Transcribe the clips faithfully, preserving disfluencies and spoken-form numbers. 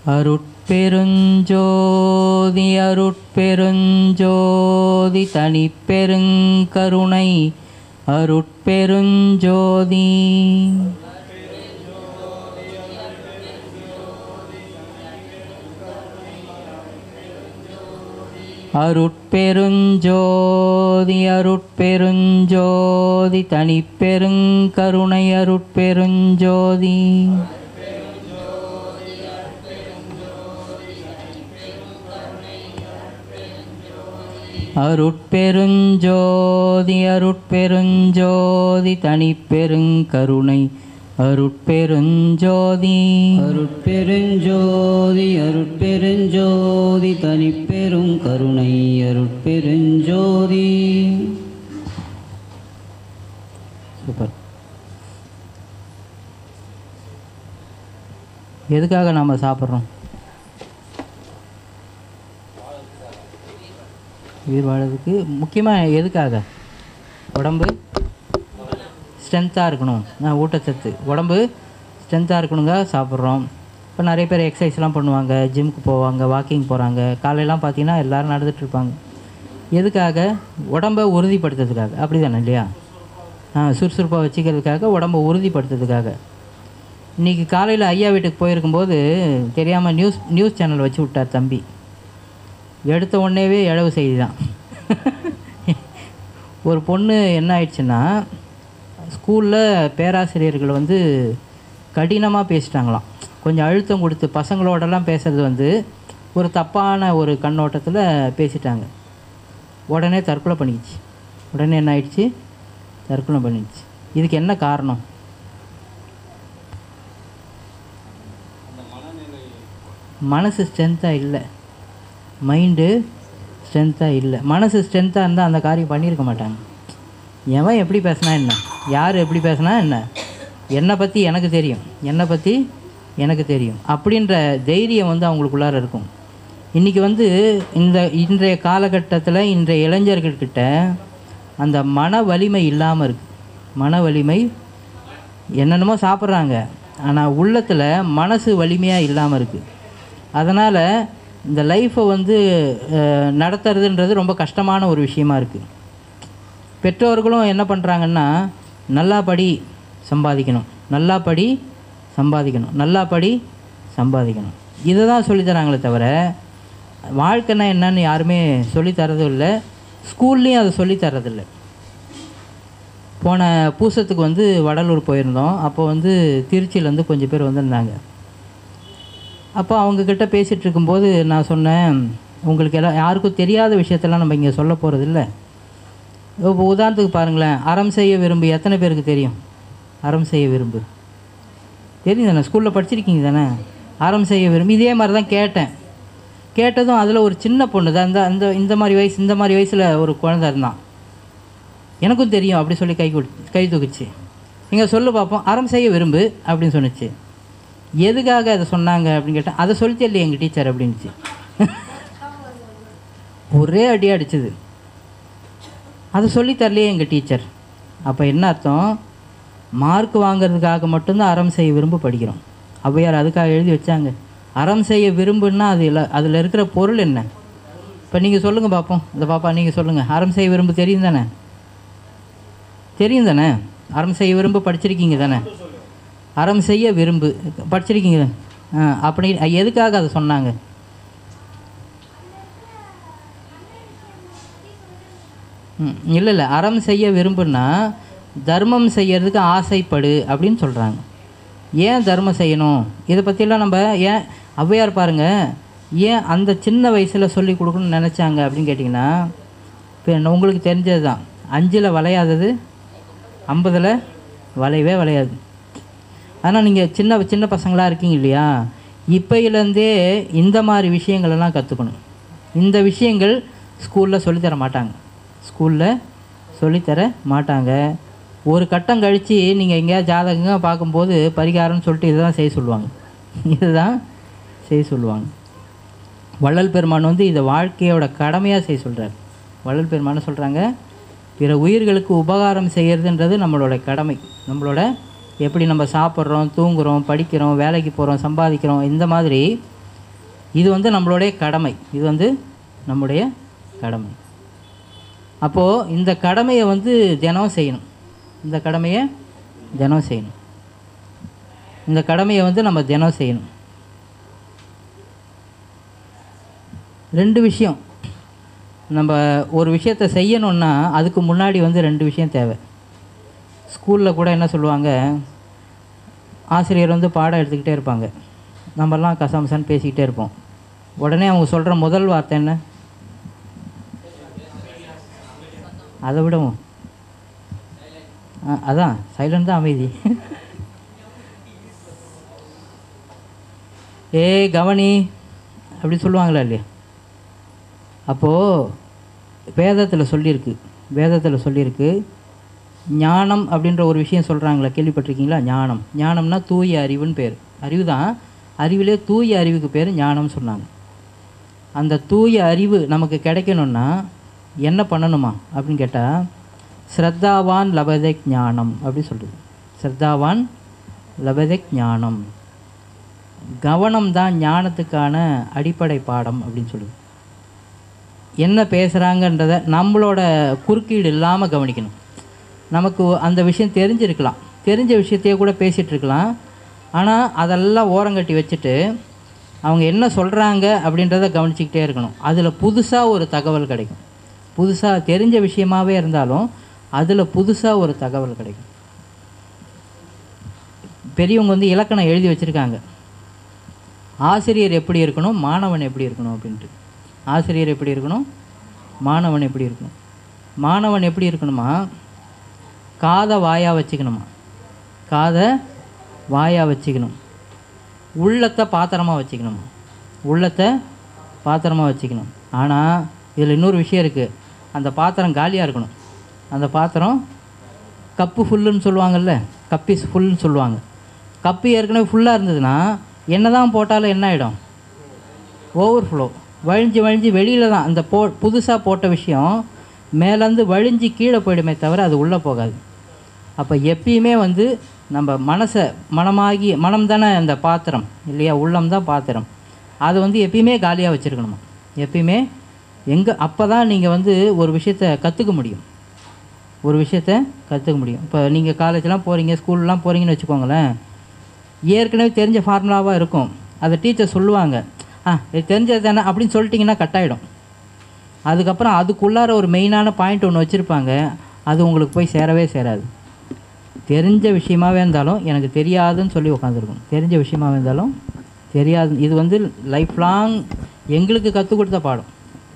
அருட்பெருஞ்சோதி அருட்பெருஞ்சோதி தனிப்பெருங்கருணை அருட்பெருஞ்சோதி. அருட்பெருஞ்சோதி அருட்பெருஞ்சோதி தனிப்பெருங்கருணை அருட்பெருஞ்சோதி. அருட்பெருஞ்சோதி அருட்பெருஞ்சோதி தனிப்பெருங்கருணை அருட்பெருஞ்சோதி. அருட்பெருஞ்சோதி அருட்பெருஞ்சோதி தனிப்பெருங்கருணை அருட்பெருஞ்சோதி. Super. எதுக்காக நாம் சாப்பிட்றோம்? உயிர் வாழறதுக்கு. முக்கியமாக எதுக்காக? உடம்பு ஸ்ட்ரென்த்தாக இருக்கணும். ஊட்டச்சத்து உடம்பு ஸ்ட்ரென்த்தாக இருக்கணுங்க சாப்பிட்றோம். இப்போ நிறைய பேர் எக்ஸசைஸ்லாம் பண்ணுவாங்க, ஜிம்முக்கு போவாங்க, வாக்கிங் போகிறாங்க. காலையெல்லாம் பார்த்திங்கன்னா எல்லோரும் நடந்துகிட்ருப்பாங்க. எதுக்காக? உடம்பை உறுதிப்படுத்துறதுக்காக. அப்படி தானே இல்லையா? சுறுசுறுப்பாக வச்சுக்கிறதுக்காக, உடம்பை உறுதிப்படுத்துறதுக்காக. இன்றைக்கி காலையில் ஐயா வீட்டுக்கு போயிருக்கும்போது தெரியாமல் நியூஸ் நியூஸ் சேனல் வச்சு விட்டார் தம்பி. எடுத்த உடனேவே இழவு செய்தி தான். ஒரு பொண்ணு என்ன ஆயிடுச்சுன்னா, ஸ்கூலில் பேராசிரியர்கள் வந்து கடினமாக பேசிட்டாங்களாம். கொஞ்சம் அழுத்தம் கொடுத்து பசங்களோடலாம் பேசுகிறது வந்து ஒரு தப்பான ஒரு கண்ணோட்டத்தில் பேசிட்டாங்க. உடனே தற்கொலை பண்ணிடுச்சு. உடனே என்ன ஆயிடுச்சு? தற்கொலை பண்ணிடுச்சு. இதுக்கு என்ன காரணம்? மனசு ஸ்ட்ரென்த்தாக இல்லை, மைண்டு ஸ்ட்ரென்த்தாக இல்லை. மனசு ஸ்ட்ரென்த்தாக இருந்தால் அந்த காரியம் பண்ணியிருக்க மாட்டாங்க. எவன் எப்படி பேசினா என்ன, யார் எப்படி பேசினா என்ன, என்னை பற்றி எனக்கு தெரியும், என்னை பற்றி எனக்கு தெரியும் அப்படின்ற தைரியம் வந்து அவங்களுக்குள்ளார இருக்கும். இன்றைக்கி வந்து இந்த இன்றைய காலகட்டத்தில் இன்றைய இளைஞர்கள்கிட்ட அந்த மன வலிமை இல்லாமல் இருக்குது. மன வலிமை என்னென்னமோ சாப்பிட்றாங்க, ஆனால் உள்ளத்தில் மனசு வலிமையாக இல்லாமல் இருக்குது. அதனால் இந்த லைஃப்பை வந்து நடத்துறதுன்றது ரொம்ப கஷ்டமான ஒரு விஷயமா இருக்குது. பெற்றோர்களும் என்ன பண்ணுறாங்கன்னா, நல்லா படி சம்பாதிக்கணும், நல்லா படி சம்பாதிக்கணும், நல்லா படி சம்பாதிக்கணும், இதை தான் சொல்லித்தராங்களே தவிர வாழ்க்கைன்னா என்னன்னு யாருமே சொல்லித்தரதும் இல்லை. ஸ்கூல்லேயும் அதை சொல்லித்தரதில்லை. போன பூசத்துக்கு வந்து வடலூர் போயிருந்தோம். அப்போ வந்து திருச்சியிலேருந்து கொஞ்சம் பேர் வந்திருந்தாங்க. அப்போ அவங்கக்கிட்ட பேசிகிட்டு இருக்கும்போது நான் சொன்னேன், உங்களுக்கு எல்லாம் யாருக்கும் தெரியாத விஷயத்தெல்லாம் நம்ம இங்கே சொல்ல போகிறதில்ல. இப்போ உதாரணத்துக்கு பாருங்களேன், அறம் செய்ய விரும்பு எத்தனை பேருக்கு தெரியும்? அறம் செய்ய விரும்பு தெரியும் தானே? ஸ்கூலில் படிச்சிருக்கீங்க தானே? அறம் செய்ய விரும்பு. இதே மாதிரி தான் கேட்டேன். கேட்டதும் அதில் ஒரு சின்ன பொண்ணு தான், இந்த இந்த இந்த மாதிரி வயசு இந்த மாதிரி வயசில் ஒரு குழந்தை இருந்தான். எனக்கும் தெரியும் அப்படி சொல்லி கை கொடு கை தூக்குச்சு. நீங்கள் சொல்லு பார்ப்போம், அறம் செய்ய விரும்பு அப்படின்னு சொன்னிச்சு. எதுக்காக அதை சொன்னாங்க அப்படின்னு கேட்டேன். அதை சொல்லித்தே இல்லையே எங்கள் டீச்சர் அப்படின்ச்சு. ஒரே அடி அடிச்சுது. அதை சொல்லித்தரலையே எங்கள் டீச்சர். அப்போ என்ன அர்த்தம்? மார்க் வாங்கிறதுக்காக மட்டும்தான் அறம் செய்ய விரும்பு படிக்கிறோம். ஔவையார் அதுக்காக எழுதி வச்சாங்க. அறம் செய்ய விரும்புன்னா அது இல்லை, அதில் இருக்கிற பொருள் என்ன? இப்போ நீங்கள் சொல்லுங்கள் பார்ப்போம். இந்த பாப்பா நீங்கள் சொல்லுங்கள், அறம் செய்ய விரும்பு தெரியும் தானே? தெரியும் தானே? அறம் செய்ய விரும்பு படிச்சிருக்கீங்க தானே? அறம் செய்ய விரும்பு படிச்சிருக்கீங்க. ஆ அப்படி எதுக்காக அதை சொன்னாங்க? ம் இல்லை இல்லை அறம் செய்ய விரும்புன்னா தர்மம் செய்யறதுக்கு ஆசைப்படு அப்படின்னு சொல்கிறாங்க. ஏன் தர்மம் செய்யணும்? இதை பற்றியெல்லாம் நம்ம ஏன் ஔவையார் பாருங்கள், ஏன் அந்த சின்ன வயசில் சொல்லி கொடுக்கணும்னு நினச்சாங்க அப்படின்னு கேட்டிங்கன்னா, இப்போ உங்களுக்கு தெரிஞ்சது தான், அஞ்சில் வளையாதது ஐம்பதில் வளையவே வளையாது. ஆனால் நீங்கள் சின்ன சின்ன பசங்களாக இருக்கீங்க இல்லையா, இப்போயிலேருந்தே இந்த மாதிரி விஷயங்களெல்லாம் கற்றுக்கணும். இந்த விஷயங்கள் ஸ்கூலில் சொல்லித்தர மாட்டாங்க. ஸ்கூலில் சொல்லித்தர மாட்டாங்க. ஒரு கட்டம் கழித்து நீங்கள் எங்கேயாவது ஜாதகங்க பார்க்கும்போது பரிகாரம்னு சொல்லிட்டு இதை தான் செய்ய சொல்லுவாங்க, இதுதான் செய்ய சொல்லுவாங்க. வள்ளல் பெருமான் வந்து இதை வாழ்க்கையோட கடமையாக செய்ய சொல்கிறார். வள்ளல் பெருமான் சொல்கிறாங்க, பிற உயிர்களுக்கு உபகாரம் செய்கிறதுன்றது நம்மளோட கடமை. நம்மளோட எப்படி நம்ம சாப்பிட்றோம், தூங்குகிறோம், படிக்கிறோம், வேலைக்கு போகிறோம், சம்பாதிக்கிறோம், இந்த மாதிரி இது வந்து நம்மளுடைய கடமை. இது வந்து நம்முடைய கடமை. அப்போது இந்த கடமையை வந்து தினம் செய்யணும். இந்த கடமையை தினம் செய்யணும். இந்த கடமையை வந்து நம்ம தினம் செய்யணும். ரெண்டு விஷயம். நம்ம ஒரு விஷயத்தை செய்யணுன்னா அதுக்கு முன்னாடி வந்து ரெண்டு விஷயம் தேவை. ஸ்கூலில் கூட என்ன சொல்லுவாங்க, ஆசிரியர் வந்து பாடம் எடுத்துக்கிட்டே இருப்பாங்க, நம்மெல்லாம் கசமசன்னு பேசிக்கிட்டே இருப்போம். உடனே அவங்க சொல்கிற முதல் வார்த்தை என்ன? அதை விடவும் அதான் சைலண்ட் தான் அமைதி. ஏ கவனி அப்படி சொல்லுவாங்களா இல்லையா? அப்போது வேதத்தில் சொல்லியிருக்கு, வேதத்தில் சொல்லியிருக்கு ஞானம் அப்படின்ற ஒரு விஷயம் சொல்கிறாங்களா, கேள்விப்பட்டிருக்கீங்களா? ஞானம், ஞானம்னா தூய அறிவுன்னு பேர். அறிவு தான், அறிவிலே தூய அறிவுக்கு பேர் ஞானம்னு சொன்னாங்க. அந்த தூய அறிவு நமக்கு கிடைக்கணுன்னா என்ன பண்ணணுமா அப்படின்னு கேட்டால், ஸ்ரத்தாவான் லபதே ஞானம் அப்படின்னு சொல்லுது. ஸ்ரத்தாவான் லபதே ஞானம். கவனம் தான் ஞானத்துக்கான அடிப்படை பாடம் அப்படின்னு சொல்லுது. என்ன பேசுகிறாங்கன்றதை நம்மளோட குறுக்கீடு இல்லாமல் கவனிக்கணும். நமக்கு அந்த விஷயம் தெரிஞ்சிருக்கலாம், தெரிஞ்ச விஷயத்தையே கூட பேசிகிட்ருக்கலாம். ஆனால் அதெல்லாம் ஓரங்கட்டி வச்சுட்டு அவங்க என்ன சொல்கிறாங்க அப்படின்றத கவனிச்சிக்கிட்டே இருக்கணும். அதில் புதுசாக ஒரு தகவல் கிடைக்கும். புதுசாக தெரிஞ்ச விஷயமாகவே இருந்தாலும் அதில் புதுசாக ஒரு தகவல் கிடைக்கும். பெரியவங்க வந்து இலக்கணம் எழுதி வச்சுருக்காங்க, ஆசிரியர் எப்படி இருக்கணும், மாணவன் எப்படி இருக்கணும் அப்படின்ட்டு. ஆசிரியர் எப்படி இருக்கணும், மாணவன் எப்படி இருக்கணும். மாணவன் எப்படி இருக்கணுமா, காதை வாயாக வச்சுக்கணுமா, காதை வாயாக வச்சுக்கணும். உள்ளத்தை பாத்திரமாக வச்சுக்கணுமா, உள்ளத்தை பாத்திரமாக வச்சுக்கணும். ஆனால் இதில் இன்னொரு விஷயம் இருக்குது, அந்த பாத்திரம் காலியாக இருக்கணும். அந்த பாத்திரம் கப்பு ஃபுல்லுன்னு சொல்லுவாங்கள்ல, கப்பிஸ் ஃபுல்லுன்னு சொல்லுவாங்க. கப்பு ஏற்கனவே ஃபுல்லாக இருந்ததுன்னா என்ன தான் போட்டாலும் என்ன ஆகிடும், ஓவர் ஃப்ளோ, வழிஞ்சு வழிஞ்சு வெளியில் தான் அந்த போ புதுசாக போட்ட விஷயம் மேலேருந்து வழிஞ்சு கீழே போயிடுமே தவிர அது உள்ளே போகாது. அப்போ எப்பயுமே வந்து நம்ம மனசை, மனமாகி, மனம் தானே அந்த பாத்திரம் இல்லையா, உள்ளம் தான் பாத்திரம், அதை வந்து எப்பயுமே காலியாக வச்சுருக்கணுமா. எப்பயுமே எங்கே, அப்போ தான் நீங்கள் வந்து ஒரு விஷயத்தை கற்றுக்க முடியும், ஒரு விஷயத்த கற்றுக்க முடியும். இப்போ நீங்கள் காலேஜ்லாம் போகிறீங்க, ஸ்கூல்லாம் போகிறீங்கன்னு வச்சுக்கோங்களேன், ஏற்கனவே தெரிஞ்ச ஃபார்முலாவாக இருக்கும், அதை டீச்சர் சொல்லுவாங்க, ஆ இது தெரிஞ்சது தானே அப்படின்னு சொல்லிட்டிங்கன்னா கட்டாயிடும். அதுக்கப்புறம் அதுக்குள்ளார ஒரு மெயினான பாயிண்ட் ஒன்று வச்சுருப்பாங்க, அது உங்களுக்கு போய் சேரவே சேராது. தெரிஞ்ச விஷயமாகவே இருந்தாலும் எனக்கு தெரியாதுன்னு சொல்லி உட்காந்துருக்கும். தெரிஞ்ச விஷயமாகவே இருந்தாலும் தெரியாது. இது வந்து லைஃப் லாங் எங்களுக்கு கற்றுக் கொடுத்த பாடம்.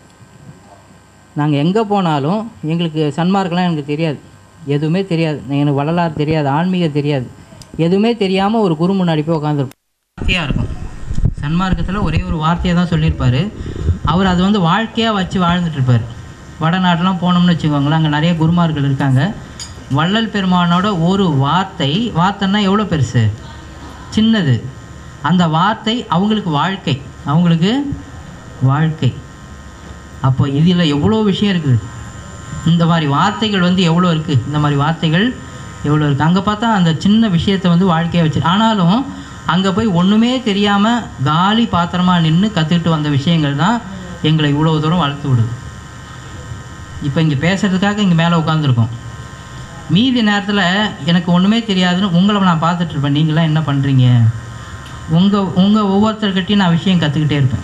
நாங்கள் எங்கே போனாலும் எங்களுக்கு சன்மார்க்கெலாம் எனக்கு தெரியாது, எதுவுமே தெரியாது, எனக்கு வரலாறு தெரியாது, ஆன்மீகம் தெரியாது, எதுவுமே தெரியாமல் ஒரு குரு முன்னாடி போய் உட்காந்துருப்போம். வார்த்தையாக இருக்கும். சன்மார்க்கத்தில் ஒரே ஒரு வார்த்தையை தான் சொல்லியிருப்பார். அவர் அது வந்து வாழ்க்கையாக வச்சு வாழ்ந்துட்டுருப்பார். வடநாட்டெலாம் போனோம்னு வச்சுக்கோங்களேன், அங்கே நிறைய குருமார்கள் இருக்காங்க. வள்ளல் பெருமானோட ஒரு வார்த்தை, வார்த்தைன்னா எவ்வளோ பெருசு, சின்னது, அந்த வார்த்தை அவங்களுக்கு வாழ்க்கை, அவங்களுக்கு வாழ்க்கை. அப்போ இதில் எவ்வளோ விஷயம் இருக்குது. இந்த மாதிரி வார்த்தைகள் வந்து எவ்வளோ இருக்குது, இந்த மாதிரி வார்த்தைகள் எவ்வளோ இருக்குது. அங்கே பார்த்தா அந்த சின்ன விஷயத்தை வந்து வாழ்க்கையாக வச்சு, ஆனாலும் அங்கே போய் ஒன்றுமே தெரியாமல் காலி பாத்திரமாக நின்று கற்றுக்கிட்டு வந்த விஷயங்கள் தான் எங்களை இவ்வளோ தூரம் வளர்த்து விடுது. இப்போ இங்கே பேசுகிறதுக்காக இங்கே மேலே உட்காந்துருக்கோம். மீதி நேரத்தில் எனக்கு ஒன்றுமே தெரியாதுன்னு உங்களை நான் பார்த்துட்ருப்பேன், நீங்களாம் என்ன பண்ணுறீங்க, உங்கள் உங்கள் ஒவ்வொருத்தர்கிட்டையும் நான் விஷயம் கற்றுக்கிட்டே இருப்பேன்.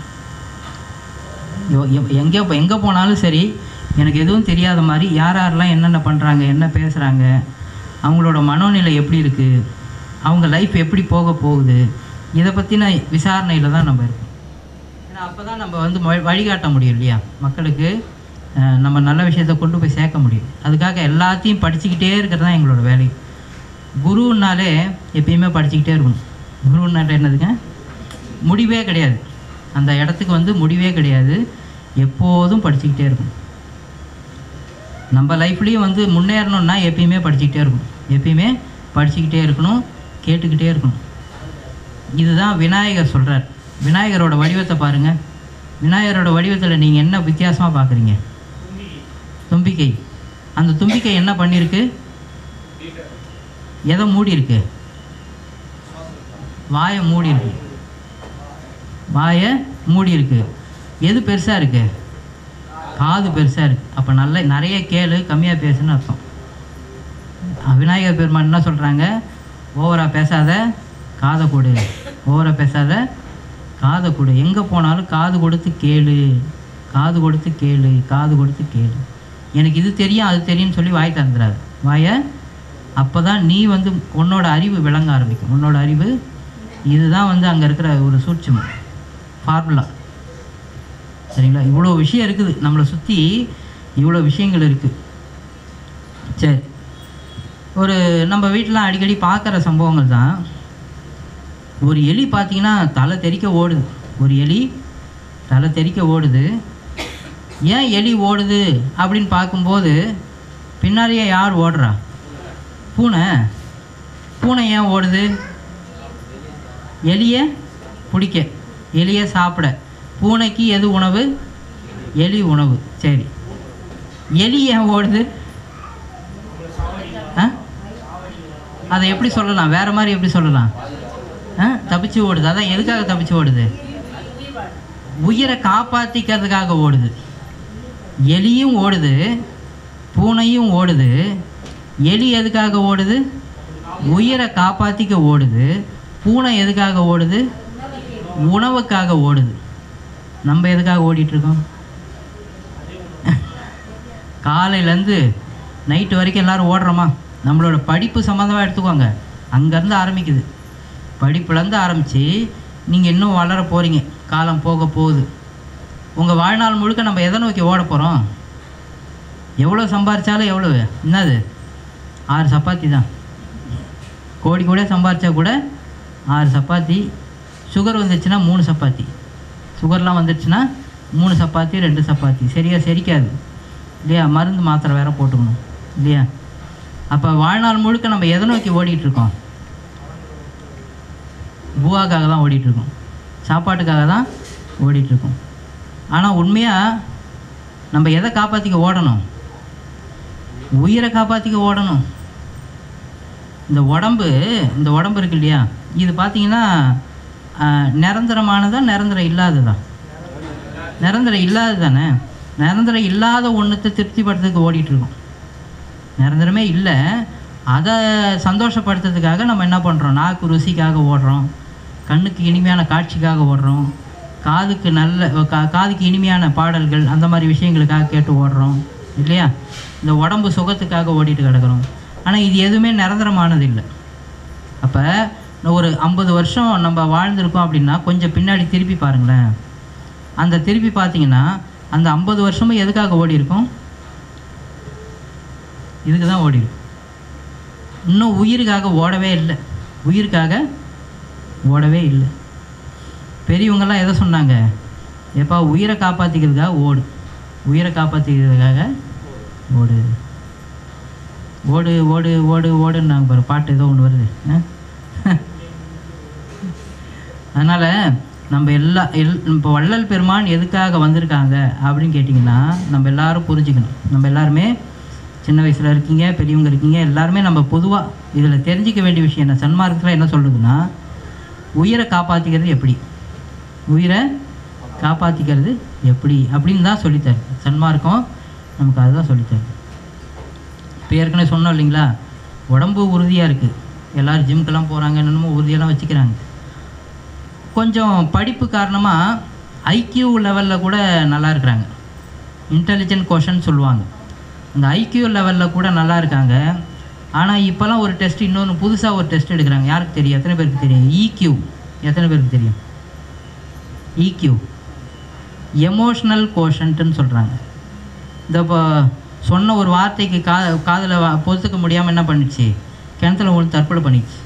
எங்கே எங்கே போனாலும் சரி, எனக்கு எதுவும் தெரியாத மாதிரி யார் யாரெல்லாம் என்னென்ன பண்ணுறாங்க, என்ன பேசுகிறாங்க, அவங்களோட மனோநிலை எப்படி இருக்குது, அவங்க லைஃப் எப்படி போக போகுது, இதை பற்றின விசாரணையில் தான் நம்ம இருக்கோம். ஏன்னா அப்போ தான் நம்ம வந்து வழிகாட்ட முடியும் இல்லையா, மக்களுக்கு நம்ம நல்ல விஷயத்தை கொண்டு போய் சேர்க்க முடியும். அதுக்காக எல்லாத்தையும் படிச்சுக்கிட்டே இருக்கிறது தான் எங்களோட வேலை. குருன்னாலே எப்பயுமே படிச்சுக்கிட்டே இருக்கணும். குருன்னாலே என்னதுங்க, முடிவே கிடையாது, அந்த இடத்துக்கு வந்து முடிவே கிடையாது, எப்போதும் படிச்சுக்கிட்டே இருக்கணும். நம்ம லைஃப்லேயும் வந்து முன்னேறணுன்னா எப்பயுமே படிச்சுக்கிட்டே இருக்கணும், எப்பயுமே படிச்சுக்கிட்டே இருக்கணும், கேட்டுக்கிட்டே இருக்கணும். இதுதான் விநாயகர் சொல்கிறார். விநாயகரோட வடிவத்தை பாருங்கள். விநாயகரோட வடிவத்தில் நீங்கள் என்ன வித்தியாசமாக பார்க்குறீங்க? தும்பிக்கை. அந்த தும்பிக்கை என்ன பண்ணியிருக்கு, எதை மூடி இருக்கு, வாயை மூடி இருக்கு, வாயை மூடி இருக்குது. எது பெருசாக இருக்குது? காது பெருசாக இருக்குது. அப்போ நல்ல நிறைய கேளு, கம்மியாக பேசுன்னு அர்த்தம். விநாயகர் பெருமான் என்ன சொல்கிறாங்க? ஓவராக பேசாத, காதை கொடு. ஓவராக பேசாத, காதை கொடு. எங்கே போனாலும் காது கொடுத்து கேளு, காது கொடுத்து கேளு, காது கொடுத்து கேளு. எனக்கு இது தெரியும் அது தெரியும்னு சொல்லி வாய் திறந்துடாது. வாயை அப்போ தான் நீ வந்து உன்னோட அறிவு விளங்க ஆரம்பிக்கும். உன்னோட அறிவு இதுதான் வந்து அங்கே இருக்கிற ஒரு சூட்சுமம், ஃபார்முலா. சரிங்களா? இவ்வளோ விஷயம் இருக்குது நம்மளை சுற்றி, இவ்வளோ விஷயங்கள் இருக்குது. சரி, ஒரு நம்ம வீட்டிலாம் அடிக்கடி பார்க்குற சம்பவங்கள் தான். ஒரு எலி பார்த்தீங்கன்னா தலை தெறிக்க ஓடுது. ஒரு எலி தலை தெறிக்க ஓடுது. ஏன் எலி ஓடுது அப்படின்னு பார்க்கும்போது பின்னாடியே யார் ஓடுறா? பூனை. பூனை ஏன் ஓடுது? எலியை பிடிக்க, எலியை சாப்பிட. பூனைக்கு எது உணவு? எலி உணவு. சரி, எலி ஏன் ஓடுது? ஆ அதை எப்படி சொல்லலாம்? வேறு மாதிரி எப்படி சொல்லலாம்? ஆ தப்பிச்சு ஓடுது. அதான் எதுக்காக தப்பிச்சு ஓடுது? உயிரை காப்பாற்றிக்கிறதுக்காக ஓடுது. எலியும் ஓடுது, பூனையும் ஓடுது. எலி எதுக்காக ஓடுது? உயிரை காப்பாற்றிக்க ஓடுது. பூனை எதுக்காக ஓடுது? உணவுக்காக ஓடுது. நம்ம எதுக்காக ஓடிட்டுருக்கோம்? காலையிலேருந்து நைட்டு வரைக்கும் எல்லோரும் ஓடுறோமா? நம்மளோட படிப்பு சம்மந்தமாக எடுத்துக்கோங்க. அங்கேருந்து ஆரம்பிக்குது. படிப்புலேருந்து ஆரம்பித்து நீங்கள் இன்னும் வளர போகிறீங்க. காலம் போக போகுது. உங்கள் வாழ்நாள் முழுக்க நம்ம எதை நோக்கி ஓட போகிறோம்? எவ்வளோ சம்பாரித்தாலும் எவ்வளோ? என்னது? ஆறு சப்பாத்தி தான். கோடி கூட சம்பாரித்தா கூட ஆறு சப்பாத்தி. சுகர் வந்துச்சுன்னா மூணு சப்பாத்தி. சுகர்லாம் வந்துடுச்சுன்னா மூணு சப்பாத்தி, ரெண்டு சப்பாத்தி. சரியாக செரிக்காது இல்லையா? மருந்து மாத்திரை வேறு போட்டுக்கணும் இல்லையா? அப்போ வாழ்நாள் முழுக்க நம்ம எதை நோக்கி ஓடிட்டுருக்கோம்? பூவாக்காக தான் ஓடிட்டுருக்கோம். சாப்பாட்டுக்காக தான் ஓடிட்டுருக்கோம். ஆனால் உண்மையாக நம்ம எதை காப்பாற்றிக்க ஓடணும்? உயிரை காப்பாற்றிக்க ஓடணும். இந்த உடம்பு இந்த உடம்பு இருக்கு இல்லையா, இது பார்த்திங்கன்னா நிரந்தரமானதா நிரந்தரம் இல்லாததா? நிரந்தரம் இல்லாதது தானே. நிரந்தரம் இல்லாத ஒன்றுத்தை திருப்திப்படுத்துறதுக்கு ஓடிட்டுருக்கோம். நிரந்தரமே இல்லை, அதை சந்தோஷப்படுத்துறதுக்காக நம்ம என்ன பண்ணுறோம்? நாக்கு ருசிக்காக ஓடுறோம், கண்ணுக்கு இனிமையான காட்சிக்காக ஓடுறோம், காதுக்கு நல்ல கா காதுக்கு இனிமையான பாடல்கள் அந்த மாதிரி விஷயங்களுக்காக கேட்டு ஓடுறோம் இல்லையா? இந்த உடம்பு சுகத்துக்காக ஓடிட்டு கிடக்கிறோம். ஆனால் இது எதுவுமே நிரந்தரமானது இல்லை. அப்போ ஒரு ஐம்பது வருஷம் நம்ம வாழ்ந்திருக்கோம் அப்படின்னா கொஞ்சம் பின்னாடி திருப்பி பாருங்களேன். அந்த திருப்பி பார்த்தீங்கன்னா அந்த ஐம்பது வருஷமும் எதுக்காக ஓடி இருக்கும்? இதுக்கு தான் ஓடி இருக்கும். இன்னும் உயிருக்காக ஓடவே இல்லை. உயிருக்காக ஓடவே இல்லை. பெரியவங்கெல்லாம் எதை சொன்னாங்க? எப்பா உயிரை காப்பாற்றிக்கிறதுக்காக ஓடு, உயிரை காப்பாற்றிக்கிறதுக்காக ஓடு, ஓடு ஓடு ஓடு ஓடுன்னு நாங்கள் பாரு பாட்டு ஏதோ ஒன்று வருது. அதனால் நம்ம எல்லா எல் இப்போ வள்ளல் பெருமான் எதுக்காக வந்திருக்காங்க அப்படின்னு கேட்டிங்கன்னா நம்ம எல்லோரும் புரிஞ்சுக்கணும். நம்ம எல்லாருமே சின்ன வயசில் இருக்கீங்க, பெரியவங்க இருக்கீங்க, எல்லாருமே நம்ம பொதுவாக இதில் தெரிஞ்சிக்க வேண்டிய விஷயம் என்ன? சன்மார்க்கத்தில் என்ன சொல்லுதுன்னா, உயிரை காப்பாற்றிக்கிறது எப்படி, உயிரை காப்பாற்றிக்கிறது எப்படி அப்படின்னு தான் சொல்லித்தரு சன்மார்க்கம். நமக்கு அதுதான் சொல்லித்தரு. இப்போ ஏற்கனவே சொன்னோம் இல்லைங்களா, உடம்பு உறுதியாக இருக்குது, எல்லோரும் ஜிம்க்கெல்லாம் போகிறாங்க, என்னென்னமோ உறுதியெல்லாம் வச்சுக்கிறாங்க. கொஞ்சம் படிப்பு காரணமாக ஐக்யூ லெவலில் கூட நல்லா இருக்கிறாங்க. இன்டெலிஜென்ட் கோஷன் சொல்லுவாங்க. அந்த ஐக்யூ லெவலில் கூட நல்லா இருக்காங்க. ஆனால் இப்போலாம் ஒரு டெஸ்ட், இன்னொன்று புதுசாக ஒரு டெஸ்ட் எடுக்கிறாங்க. யாருக்கு தெரியும்? எத்தனை பேருக்கு தெரியும்? ஈக்யூ எத்தனை பேருக்கு தெரியும்? ஈக்யூ எமோஷ்னல் கோஷன்ட்டுன்னு சொல்கிறாங்க. இந்த இப்போ சொன்ன ஒரு வார்த்தைக்கு கா காதில் பொறுத்துக்க முடியாமல் என்ன பண்ணிச்சு? கிணத்துல ஒன்று தற்கொலை பண்ணிச்சு.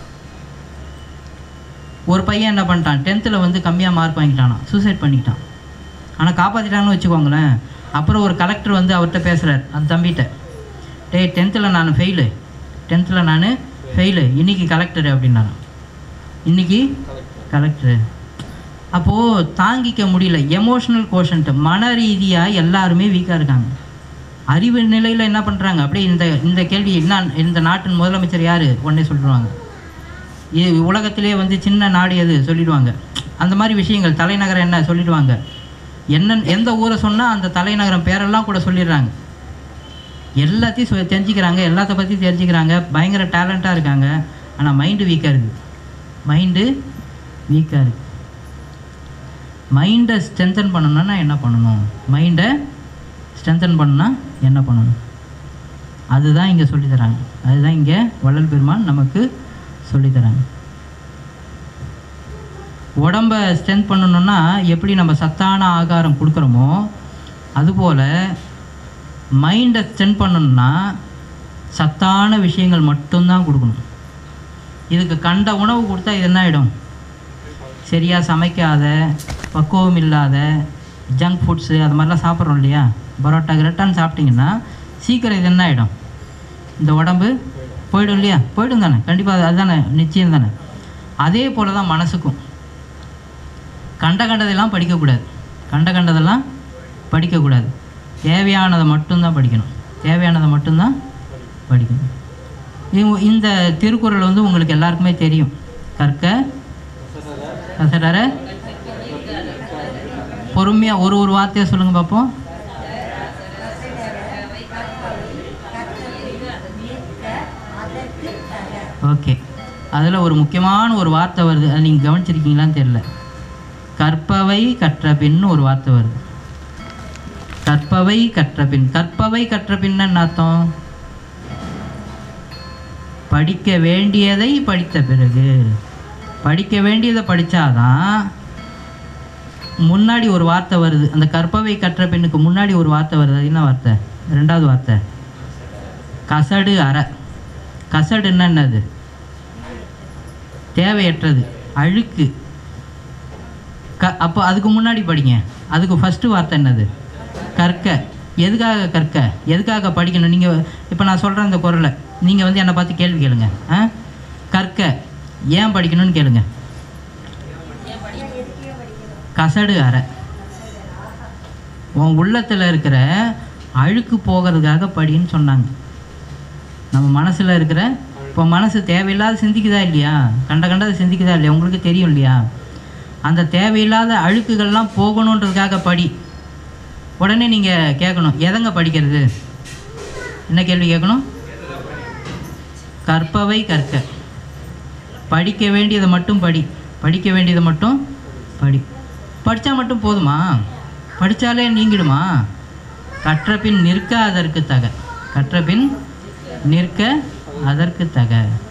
ஒரு பையன் என்ன பண்ணிட்டான்? டென்த்தில் வந்து கம்மியாக மார்க் வாங்கிட்டானா, சூசைட் பண்ணிக்கிட்டான். ஆனால் காப்பாற்றிட்டாங்கன்னு வச்சுக்கோங்களேன். அப்புறம் ஒரு கலெக்டர் வந்து அவர்கிட்ட பேசுகிறார், அந்த தம்பிகிட்ட, டே டென்த்தில் நான் ஃபெயிலு, டென்த்தில் நான் ஃபெயிலு, இன்றைக்கி கலெக்டரு அப்படின்னாரு. இன்றைக்கி கலெக்டரு. அப்போது தாங்கிக்க முடியல. எமோஷ்னல் கோஷன்ட்டு, மன ரீதியாக எல்லாருமே வீக்காக இருக்காங்க. அறிவு நிலையில் என்ன பண்ணுறாங்க? அப்படியே இந்த இந்த கேள்வி என்ன, இந்த நாட்டின் முதலமைச்சர் யார் உடனே சொல்லிடுவாங்க. இது உலகத்திலே வந்து சின்ன நாடு எது சொல்லிடுவாங்க. அந்த மாதிரி விஷயங்கள். தலைநகரம் என்ன சொல்லிடுவாங்க, என்ன எந்த ஊரை சொன்னால் அந்த தலைநகரம் பேரெல்லாம் கூட சொல்லிடுறாங்க. எல்லாத்தையும் சொ தெரிஞ்சுக்கிறாங்க, எல்லாத்த பற்றி தெரிஞ்சுக்கிறாங்க, பயங்கர டேலண்ட்டாக இருக்காங்க. ஆனால் மைண்டு வீக்காக இருக்குது. மைண்டு வீக்காக இருக்குது. மைண்டை ஸ்ட்ரென்தன் பண்ணணுன்னா என்ன பண்ணணும்? மைண்டை ஸ்ட்ரென்தன் பண்ணணுன்னா என்ன பண்ணணும்? அதுதான் இங்கே சொல்லித்தராங்க. அதுதான் இங்கே வள்ளல் பெருமான் நமக்கு சொல்லித்தராங்க. உடம்பை ஸ்ட்ரென்த் பண்ணணுன்னா எப்படி நம்ம சத்தான ஆகாரம் கொடுக்குறோமோ அதுபோல் மைண்டை ஸ்ட்ரென்த் பண்ணணுன்னா சத்தான விஷயங்கள் மட்டும்தான் கொடுக்கணும். இதுக்கு கண்ட உணவு கொடுத்தா இது என்ன ஆகிடும்? சரியாக சமைக்காத, பக்குவம் இல்லாத ஜங்க் ஃபுட்ஸு அது மாதிரிலாம் சாப்பிட்றோம் இல்லையா, பரோட்டா கிரட்டான்னு சாப்பிட்டிங்கன்னா சீக்கிரம் இது என்ன ஆகிடும்? இந்த உடம்பு போய்டும் இல்லையா? போய்டும் தானே, கண்டிப்பாக அதுதானே, நிச்சயம் தானே. அதே போல் தான் மனசுக்கும். கண்ட கண்டதெல்லாம் படிக்கக்கூடாது, கண்ட கண்டதெல்லாம் படிக்கக்கூடாது. தேவையானதை மட்டும்தான் படிக்கணும், தேவையானதை மட்டும்தான் படிக்கணும். இந்த திருக்குறள் வந்து உங்களுக்கு எல்லாருக்குமே தெரியும். கற்க கசடர, பொறுமையாக ஒரு ஒரு வார்த்தையை சொல்லுங்கள் பார்ப்போம். ஓகே, அதில் ஒரு முக்கியமான ஒரு வார்த்தை வருது, அது நீங்கள் கவனிச்சிருக்கீங்களான்னு தெரியல. கற்பவை கற்ற பின்னு ஒரு வார்த்தை வருது. கற்பவை கற்ற பின். கற்பவை கற்ற பின்னு என்ன அர்த்தம்? படிக்க வேண்டியதை படித்த பிறகு. படிக்க வேண்டியதை படித்தாதான் முன்னாடி ஒரு வார்த்தை வருது. அந்த கற்பவை கற்ற பெண்ணுக்கு முன்னாடி ஒரு வார்த்தை வருது. அது என்ன வார்த்தை? ரெண்டாவது வார்த்தை கசடு அற. கசடுன்னா என்னது? தேவையற்றது, அழுக்கு. க அப்போ அதுக்கு முன்னாடி படிங்க. அதுக்கு ஃபஸ்ட்டு வார்த்தை என்னது? கற்க. எதுக்காக கற்க? எதுக்காக படிக்கணும்? நீங்கள் இப்போ நான் சொல்கிறேன் இந்த குரலை, நீங்கள் வந்து என்னை பார்த்து கேள்வி கேளுங்க. ஆ, கற்க ஏன் படிக்கணும்னு கேளுங்க. கசடு அற. உன் உள்ளத்தில் இருக்கிற அழுக்கு போகிறதுக்காக படின்னு சொன்னாங்க. நம்ம மனசில் இருக்கிற, இப்போ மனசு தேவையில்லாத சிந்திக்குதா இல்லையா? கண்ட கண்டதை சிந்திக்குதா இல்லையா? உங்களுக்கு தெரியும் இல்லையா? அந்த தேவையில்லாத அழுக்குகள்லாம் போகணுன்றதுக்காக படி. உடனே நீங்கள் கேட்கணும், எதங்க படிக்கிறது? என்ன கேள்வி கேட்கணும்? கற்பவை கற்க. படிக்க வேண்டியதை மட்டும் படி. படிக்க வேண்டியதை மட்டும் படி. படித்தா மட்டும் போதுமா? படித்தாலே நீங்கிடுமா? கற்ற பின் நிற்க அதற்கு தக. கற்ற பின் நிற்க அதற்கு தக.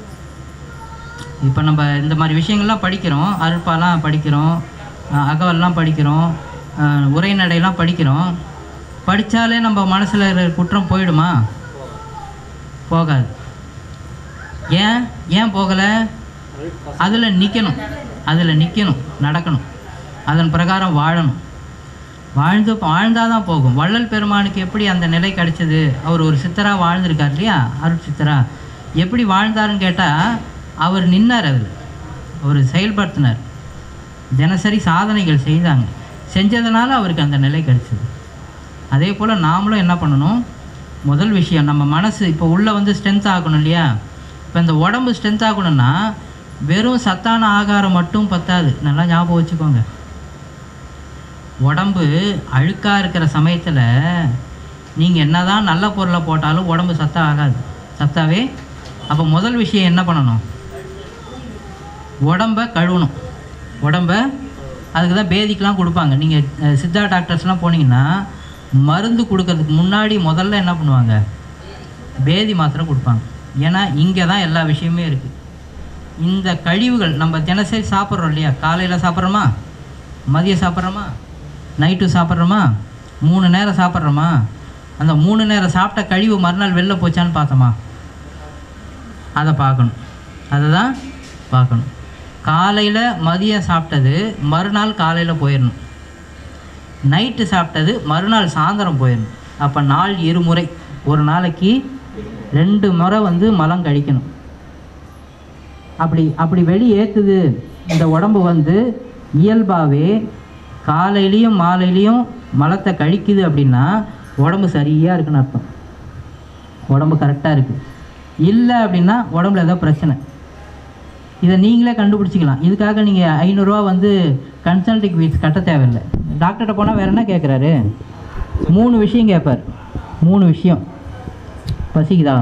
இப்போ நம்ம இந்த மாதிரி விஷயங்கள்லாம் படிக்கிறோம், அருட்பாலாம் படிக்கிறோம், அகவல்லாம் படிக்கிறோம், உரைநடையெல்லாம் படிக்கிறோம். படித்தாலே நம்ம மனசில் இருக்கிற குற்றம் போயிடுமா? போகாது. ஏன் ஏன் போகலை? அதில் நிற்கணும், அதில் நிற்கணும், நடக்கணும், அதன் பிரகாரம் வாழணும். வாழ்ந்து வாழ்ந்தால் தான் போகும். வள்ளல் பெருமானுக்கு எப்படி அந்த நிலை கிடைச்சது? அவர் ஒரு சித்தராக வாழ்ந்திருக்கார் இல்லையா, அருட் சித்தரா. எப்படி வாழ்ந்தாருன்னு கேட்டால், அவர் நின்னார், அதில் அவர் செயல்படுத்தினார், தினசரி சாதனைகள் செய்தாங்க. செஞ்சதுனால அவருக்கு அந்த நிலை கிடைச்சிது. அதே போல் நாமளும் என்ன பண்ணணும்? முதல் விஷயம், நம்ம மனசு இப்போ உள்ளே வந்து ஸ்ட்ரென்த் ஆகணும் இல்லையா? இப்போ இந்த உடம்பு ஸ்ட்ரென்த் ஆகணும்னா வெறும் சத்தான ஆகாரம் மட்டும் பத்தாது. நல்லா ஞாபகம் வச்சுக்கோங்க. உடம்பு அழுக்காக இருக்கிற சமயத்தில் நீங்கள் என்ன தான் நல்ல பொருளை போட்டாலும் உடம்பு சத்தா ஆகாது, சத்தாவே. அப்போ முதல் விஷயம் என்ன பண்ணணும்? உடம்பை கழுவணும். உடம்பை அதுக்கு தான் பேதிக்கெலாம் கொடுப்பாங்க. நீங்கள் சித்தா டாக்டர்ஸ்லாம் போனீங்கன்னா மருந்து கொடுக்கறதுக்கு முன்னாடி முதல்ல என்ன பண்ணுவாங்க? பேதி மாத்திரை கொடுப்பாங்க. ஏன்னா இங்கே தான் எல்லா விஷயமே இருக்குது. இந்த கழிவுகள் நம்ம தினசரி சாப்பிட்றோம் இல்லையா? காலையில் சாப்பிட்றோமா, மதியம் சாப்பிட்றோமா, நைட்டு சாப்பிட்றோமா, மூணு நேரம் சாப்பிட்றோமா? அந்த மூணு நேரம் சாப்பிட்ட கழிவு மறுநாள் வெளில போச்சான்னு பார்த்தோமா? அதை பார்க்கணும், அதை தான் பார்க்கணும். காலையில் மதியம் சாப்பிட்டது மறுநாள் காலையில் போயிடணும், நைட்டு சாப்பிட்டது மறுநாள் சாயந்தரம் போயிடணும். அப்போ நாள் இருமுறை, ஒரு நாளைக்கு ரெண்டு முறை வந்து மலம் கழிக்கணும். அப்படி அப்படி வெளியேற்றுது இந்த உடம்பு வந்து இயல்பாகவே. காலையிலையும் மாலையிலையும் மலத்தை கழிக்குது அப்படின்னா உடம்பு சரியாக இருக்குன்னு அர்த்தம், உடம்பு கரெக்டாக இருக்குது. இல்லை அப்படின்னா உடம்புல ஏதோ பிரச்சனை. இதை நீங்களே கண்டுபிடிச்சிக்கலாம். இதுக்காக நீங்கள் ஐநூறுரூவா வந்து கன்சல்டிங் ஃபீஸ் கட்ட தேவையில்லை. டாக்டர்கிட்ட போனால் வேறு என்ன கேட்குறாரு? மூணு விஷயம் கேட்பார். மூணு விஷயம். பசிக்குதா?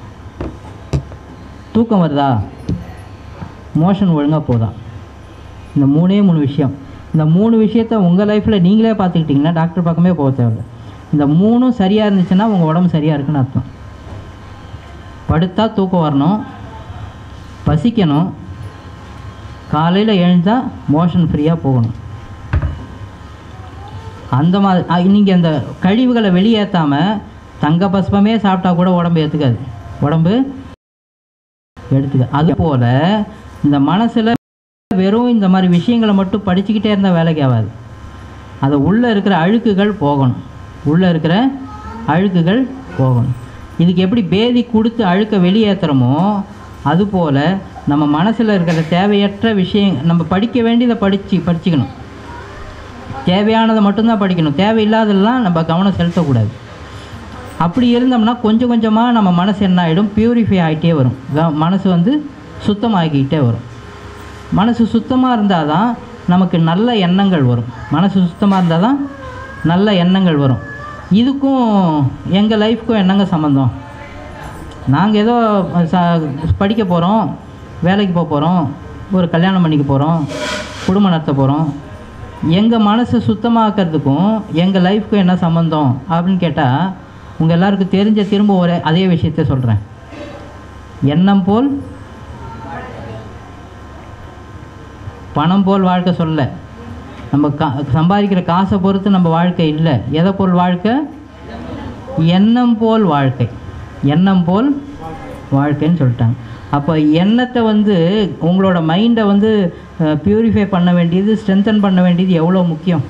தூக்கம் வருதா? மோஷன் ஒழுங்காக போதா? இந்த மூணே மூணு விஷயம். இந்த மூணு விஷயத்தை உங்கள் லைஃப்பில் நீங்களே பார்த்துக்கிட்டிங்கன்னா டாக்டர் பக்கமே போக தேவையில்லை. இந்த மூணும் சரியாக இருந்துச்சுன்னா உங்கள் உடம்பு சரியாக இருக்குன்னு அர்த்தம். படுத்தா தூக்கம் வரணும், பசிக்கணும், காலையில் எழுந்தால் மோஷன் ஃப்ரீயாக போகணும். அந்த மாதிரி நீங்கள் அந்த கழிவுகளை வெளியேற்றாமல் தங்க பஸ்பமே சாப்பிட்டா கூட உடம்பு ஏற்றுக்காது, உடம்பு எடுத்துக்க. அதுபோல் இந்த மனசில் வெறும் இந்த மாதிரி விஷயங்களை மட்டும் படிச்சுக்கிட்டே இருந்தால் வேலைக்கு ஆகாது. அதை உள்ளே இருக்கிற அழுக்குகள் போகணும், உள்ளே இருக்கிற அழுக்குகள் போகணும். இதுக்கு எப்படி பேதி கொடுத்து அழுக்க வெளியேற்றுறோமோ அதுபோல் நம்ம மனசில் இருக்கிற தேவையற்ற விஷயம், நம்ம படிக்க வேண்டியதை படித்து படிச்சுக்கணும். தேவையானதை மட்டும்தான் படிக்கணும், தேவையில்லாததெல்லாம் நம்ம கவனம் செலுத்தக்கூடாது. அப்படி இருந்தோம்னா கொஞ்சம் கொஞ்சமாக நம்ம மனசு என்ன ஆகிடும்? பியூரிஃபை ஆகிட்டே வரும். மனசு வந்து சுத்தமாகிக்கிட்டே வரும். மனசு சுத்தமாக இருந்தால் தான் நமக்கு நல்ல எண்ணங்கள் வரும். மனசு சுத்தமாக இருந்தால் தான் நல்ல எண்ணங்கள் வரும். இதுக்கும் எங்கள் லைஃப்க்கும் என்னங்க சம்மந்தம்? நாங்கள் ஏதோ ச படிக்க போகிறோம், வேலைக்கு போக போகிறோம், ஒரு கல்யாணம் பண்ணிக்க போகிறோம், குடும்பம் நடத்த போகிறோம். எங்கள் மனசை சுத்தமாக்கிறதுக்கும் எங்கள் லைஃப்க்கும் என்ன சம்மந்தம் அப்படின்னு கேட்டால் உங்கள் எல்லாருக்கும் தெரிஞ்ச திரும்ப ஒரு அதே விஷயத்த சொல்கிறேன். எண்ணம் போல் பணம் போல் வாழ்க்கை சொல்ல. நம்ம கா சம்பாதிக்கிற காசை பொறுத்து நம்ம வாழ்க்கை இல்லை. எதை போல் வாழ்க்கை? எண்ணம் போல் வாழ்க்கை. எண்ணம் போல் வாழ்க்கைன்னு சொல்லிட்டாங்க. அப்போ எண்ணத்தை வந்து உங்களோட மைண்டை வந்து பியூரிஃபை பண்ண வேண்டியது, ஸ்ட்ரென்தன் பண்ண வேண்டியது எவ்வளோ முக்கியம்,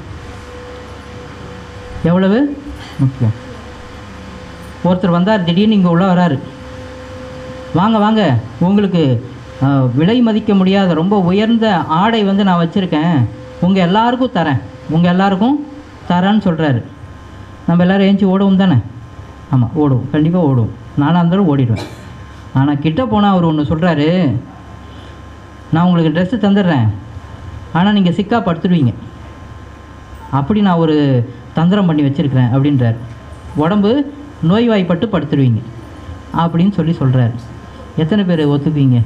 எவ்வளவு முக்கியம். ஒருத்தர் வந்தார், திடீர்னு இங்கே உள்ள வராரு. வாங்க வாங்க, உங்களுக்கு விலை மதிக்க முடியாத ரொம்ப உயர்ந்த ஆடை வந்து நான் வச்சுருக்கேன், உங்கள் எல்லாருக்கும் தரேன், உங்கள் எல்லாருக்கும் தரேன்னு சொல்கிறாரு. நம்ம எல்லோரும் ஏஞ்சி ஓடுவோம் தானே? ஆமாம், ஓடுவோம், கண்டிப்பாக ஓடுவோம். நானாக இருந்தாலும் ஓடிடுவேன். ஆனால் கிட்டே போனால் அவர் ஒன்று சொல்கிறாரு, நான் உங்களுக்கு ட்ரெஸ்ஸு தந்துடுறேன், ஆனால் நீங்கள் சிக்கா படுத்துடுவீங்க, அப்படி நான் ஒரு தந்திரம் பண்ணி வச்சுருக்கிறேன் அப்படின்றார். உடம்பு நோய்வாய்ப்பட்டு படுத்துடுவீங்க அப்படின்னு சொல்லி சொல்கிறார். எத்தனை பேர் ஒத்துக்குவீங்க?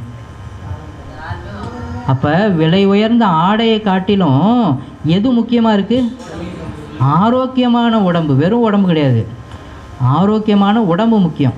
அப்போ விலை உயர்ந்த ஆடையை காட்டிலும் எது முக்கியமாக இருக்குது? ஆரோக்கியமான உடம்பு. வெறும் உடம்பு கிடையாது, ஆரோக்கியமான உடம்பு முக்கியம்.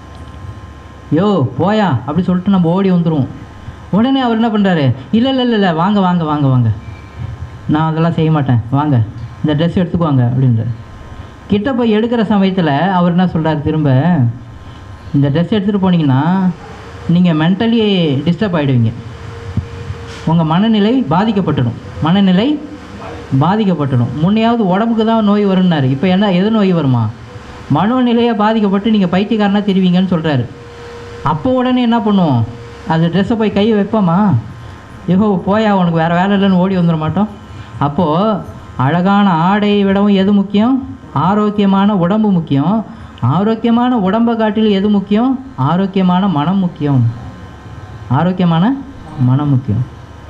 யோ போயா அப்படி சொல்லிட்டு நம்ம ஓடி வந்துடுவோம். உடனே அவர் என்ன பண்ணுறாரு? இல்லை இல்லை இல்லை வாங்க வாங்க வாங்க வாங்க, நான் அதெல்லாம் செய்ய மாட்டேன், வாங்க இந்த ட்ரெஸ் எடுத்துக்குவாங்க அப்படின்றார். கிட்ட போய் எடுக்கிற சமயத்தில் அவர் என்ன சொல்கிறார்? திரும்ப இந்த ட்ரெஸ் எடுத்துகிட்டு போனீங்கன்னா நீங்கள் மென்டலி டிஸ்டர்ப் ஆகிடுவீங்க, உங்கள் மனநிலை பாதிக்கப்பட்டுடும், மனநிலை பாதிக்கப்பட்டுடும். முன்னையாவது உடம்புக்கு தான் நோய் வரும்னாரு, இப்போ என்ன எது நோய் வருமா? மனோநிலையை பாதிக்கப்பட்டு நீங்கள் பைத்தியக்காரனாக தெரிவிங்கன்னு சொல்கிறாரு. அப்போ உடனே என்ன பண்ணுவோம்? அது ட்ரெஸ்ஸை போய் கை வைப்போமா? ஐயோ போயா உனக்கு வேறு வேலை இல்லைன்னு ஓடி வந்துட மாட்டோம். அப்போது அழகான ஆடையை விடவும் எது முக்கியம்? ஆரோக்கியமான உடம்பு முக்கியம். ஆரோக்கியமான உடம்பை காட்டிலும் எது முக்கியம்? ஆரோக்கியமான மனம் முக்கியம். ஆரோக்கியமான மனம் முக்கியம்.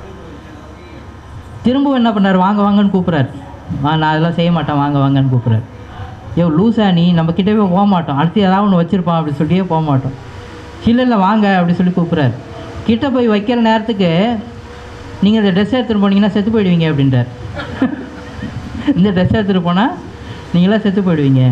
திரும்பவும் என்ன பண்ணார்? வாங்க வாங்கன்னு கூப்பிட்றாரு. நான் அதெல்லாம் செய்ய மாட்டேன், வாங்க வாங்கன்னு கூப்பிட்றாரு. ஐயோ லூசா நீ, நம்ம கிட்டவே போக மாட்டோம், அடுத்து ஏதாவது ஒன்று வச்சுருப்பான் அப்படி சொல்லியே போக மாட்டோம். இல்லை இல்லை வாங்க அப்படி சொல்லி கூப்பிட்றாரு. கிட்டே போய் வைக்கிற நேரத்துக்கு நீங்கள் இந்த ட்ரெஸ் எடுத்துகிட்டு போனீங்கன்னா செத்து போயிடுவீங்க அப்படின்றார். இந்த ட்ரெஸ் எடுத்துகிட்டு போனால் நீங்களாம் செத்து போயிடுவீங்க.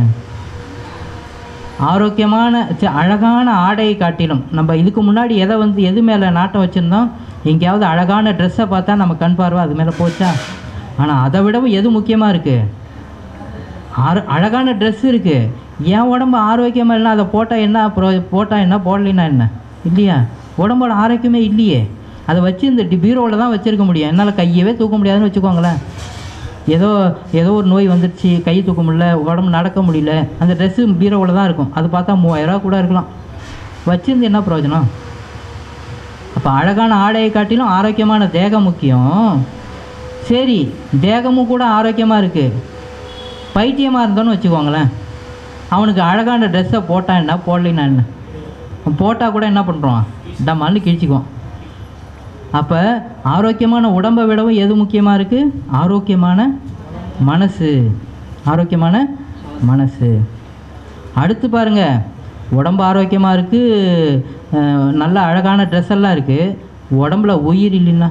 ஆரோக்கியமான அழகான ஆடையை காட்டிலும் நம்ம இதுக்கு முன்னாடி எதை வந்து எது மேலே நாட்டம் வச்சுருந்தோம்? எங்கேயாவது அழகான ட்ரெஸ்ஸை பார்த்தா நம்ம கண் பார்வை அது மேலே போச்சா? ஆனால் அதை விடவும் எது முக்கியமாக இருக்குது? ஆரோ அழகான ட்ரெஸ் இருக்குது, என் உடம்பு ஆரோக்கியமாக இல்லைனா அதை போட்டால் என்ன, அப்புறம் போட்டால் என்ன, போடலைன்னா என்ன? இல்லையா? உடம்போட ஆரோக்கியமே இல்லையே. அதை வச்சு இந்த பீரோவில் தான் வச்சுருக்க முடியும். என்னால் கையவே தூக்க முடியாதுன்னு வச்சுக்கோங்களேன். ஏதோ ஏதோ ஒரு நோய் வந்துடுச்சு, கை தூக்க முடியல, உடம்பு நடக்க முடியல, அந்த ட்ரெஸ்ஸு பீரோவில் தான் இருக்கும். அது பார்த்தா மூவாயிரரூவா கூட இருக்கலாம். வச்சுருந்து என்ன பிரயோஜனம்? அப்போ அழகான ஆடையை காட்டிலும் ஆரோக்கியமான தேகம் முக்கியம். சரி, தேகமும் கூட ஆரோக்கியமாக இருக்குது. பைத்தியமாக இருந்தோன்னு வச்சுக்கோங்களேன், அவனுக்கு அழகான ட்ரெஸ்ஸை போட்டால் என்ன, போடலைன்னா என்ன? போட்டால் கூட என்ன பண்ணுறான்? டம்மான்னு கிழிச்சிக்குவான். அப்போ ஆரோக்கியமான உடம்பை விடவும் எது முக்கியமாக இருக்குது? ஆரோக்கியமான மனசு. ஆரோக்கியமான மனசு. அடுத்து பாருங்கள், உடம்பு ஆரோக்கியமாக இருக்குது, நல்ல அழகான ட்ரெஸ் எல்லாம் இருக்குது, உடம்புல உயிர் இல்லைன்னா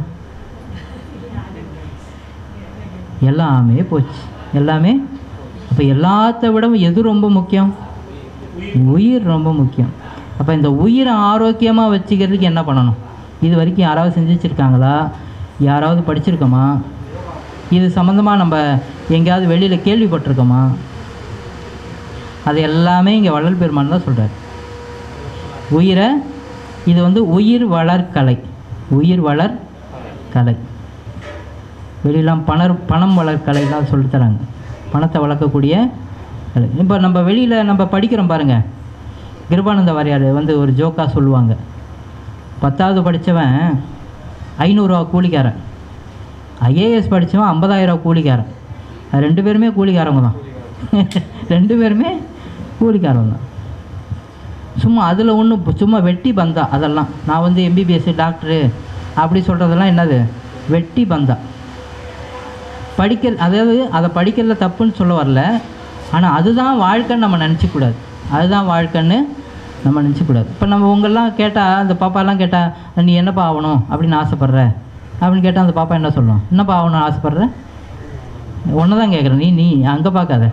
எல்லாமே போச்சு. எல்லாமே. அப்போ எல்லாத்த விடவும் எது ரொம்ப முக்கியம்? உயிர் ரொம்ப முக்கியம். அப்போ இந்த உயிரை ஆரோக்கியமாக வச்சுக்கிறதுக்கு என்ன பண்ணணும்? இது வரைக்கும் யாராவது செஞ்சு வச்சுருக்காங்களா? யாராவது படிச்சிருக்கோமா? இது சம்மந்தமாக நம்ம எங்கேயாவது வெளியில் கேள்விப்பட்டிருக்கோமா? அது எல்லாமே இங்கே வள்ளல் பெருமான் தான் சொல்கிறார். உயிரை, இது வந்து உயிர் வளர்க்கலை. உயிர் வளர்க்கலை. வெளியெல்லாம் பணர் பணம் வளர்க்கலைலாம் சொல்லித்தராங்க. பணத்தை வளர்க்கக்கூடிய கலை. இப்போ நம்ம வெளியில் நம்ம படிக்கிறோம் பாருங்கள், கிருபானந்த வாரியார் வந்து ஒரு ஜோக்காக சொல்லுவாங்க, பத்தாவது படித்தவன் ஐநூறுரூவா கூலிக்காரன், ஐஏஎஸ் படித்தவன் ஐம்பதாயிரரூவா கூலிக்காரன். அது ரெண்டு பேருமே கூலிக்காரங்க தான். ரெண்டு பேருமே கூலிக்காரங்க தான். சும்மா அதில் ஒன்று சும்மா வெட்டி பந்தா. அதெல்லாம் நான் வந்து எம்பிபிஎஸ் டாக்டரு அப்படி சொல்கிறதெல்லாம் என்னது? வெட்டி பந்தா. படிக்க, அதாவது அதை படிக்கிறதுல தப்புன்னு சொல்ல வரல, ஆனால் அதுதான் வாழ்க்கைன்னு நம்ம நினச்சிக்கூடாது. அதுதான் வாழ்க்கைன்னு நம்ம நினச்சிக்கூடாது. இப்போ நம்ம உங்கள்லாம் கேட்டால், அந்த பாப்பாலாம் கேட்டால் நீ என்னப்பா ஆகணும் அப்படின்னு ஆசைப்பட்ற அப்படின்னு கேட்டால் அந்த பாப்பா என்ன சொல்லணும்? என்னப்பா ஆகணும்னு ஆசைப்பட்ற? ஒன்று தான் கேட்குறேன். நீ நீ அங்கே பார்க்காத,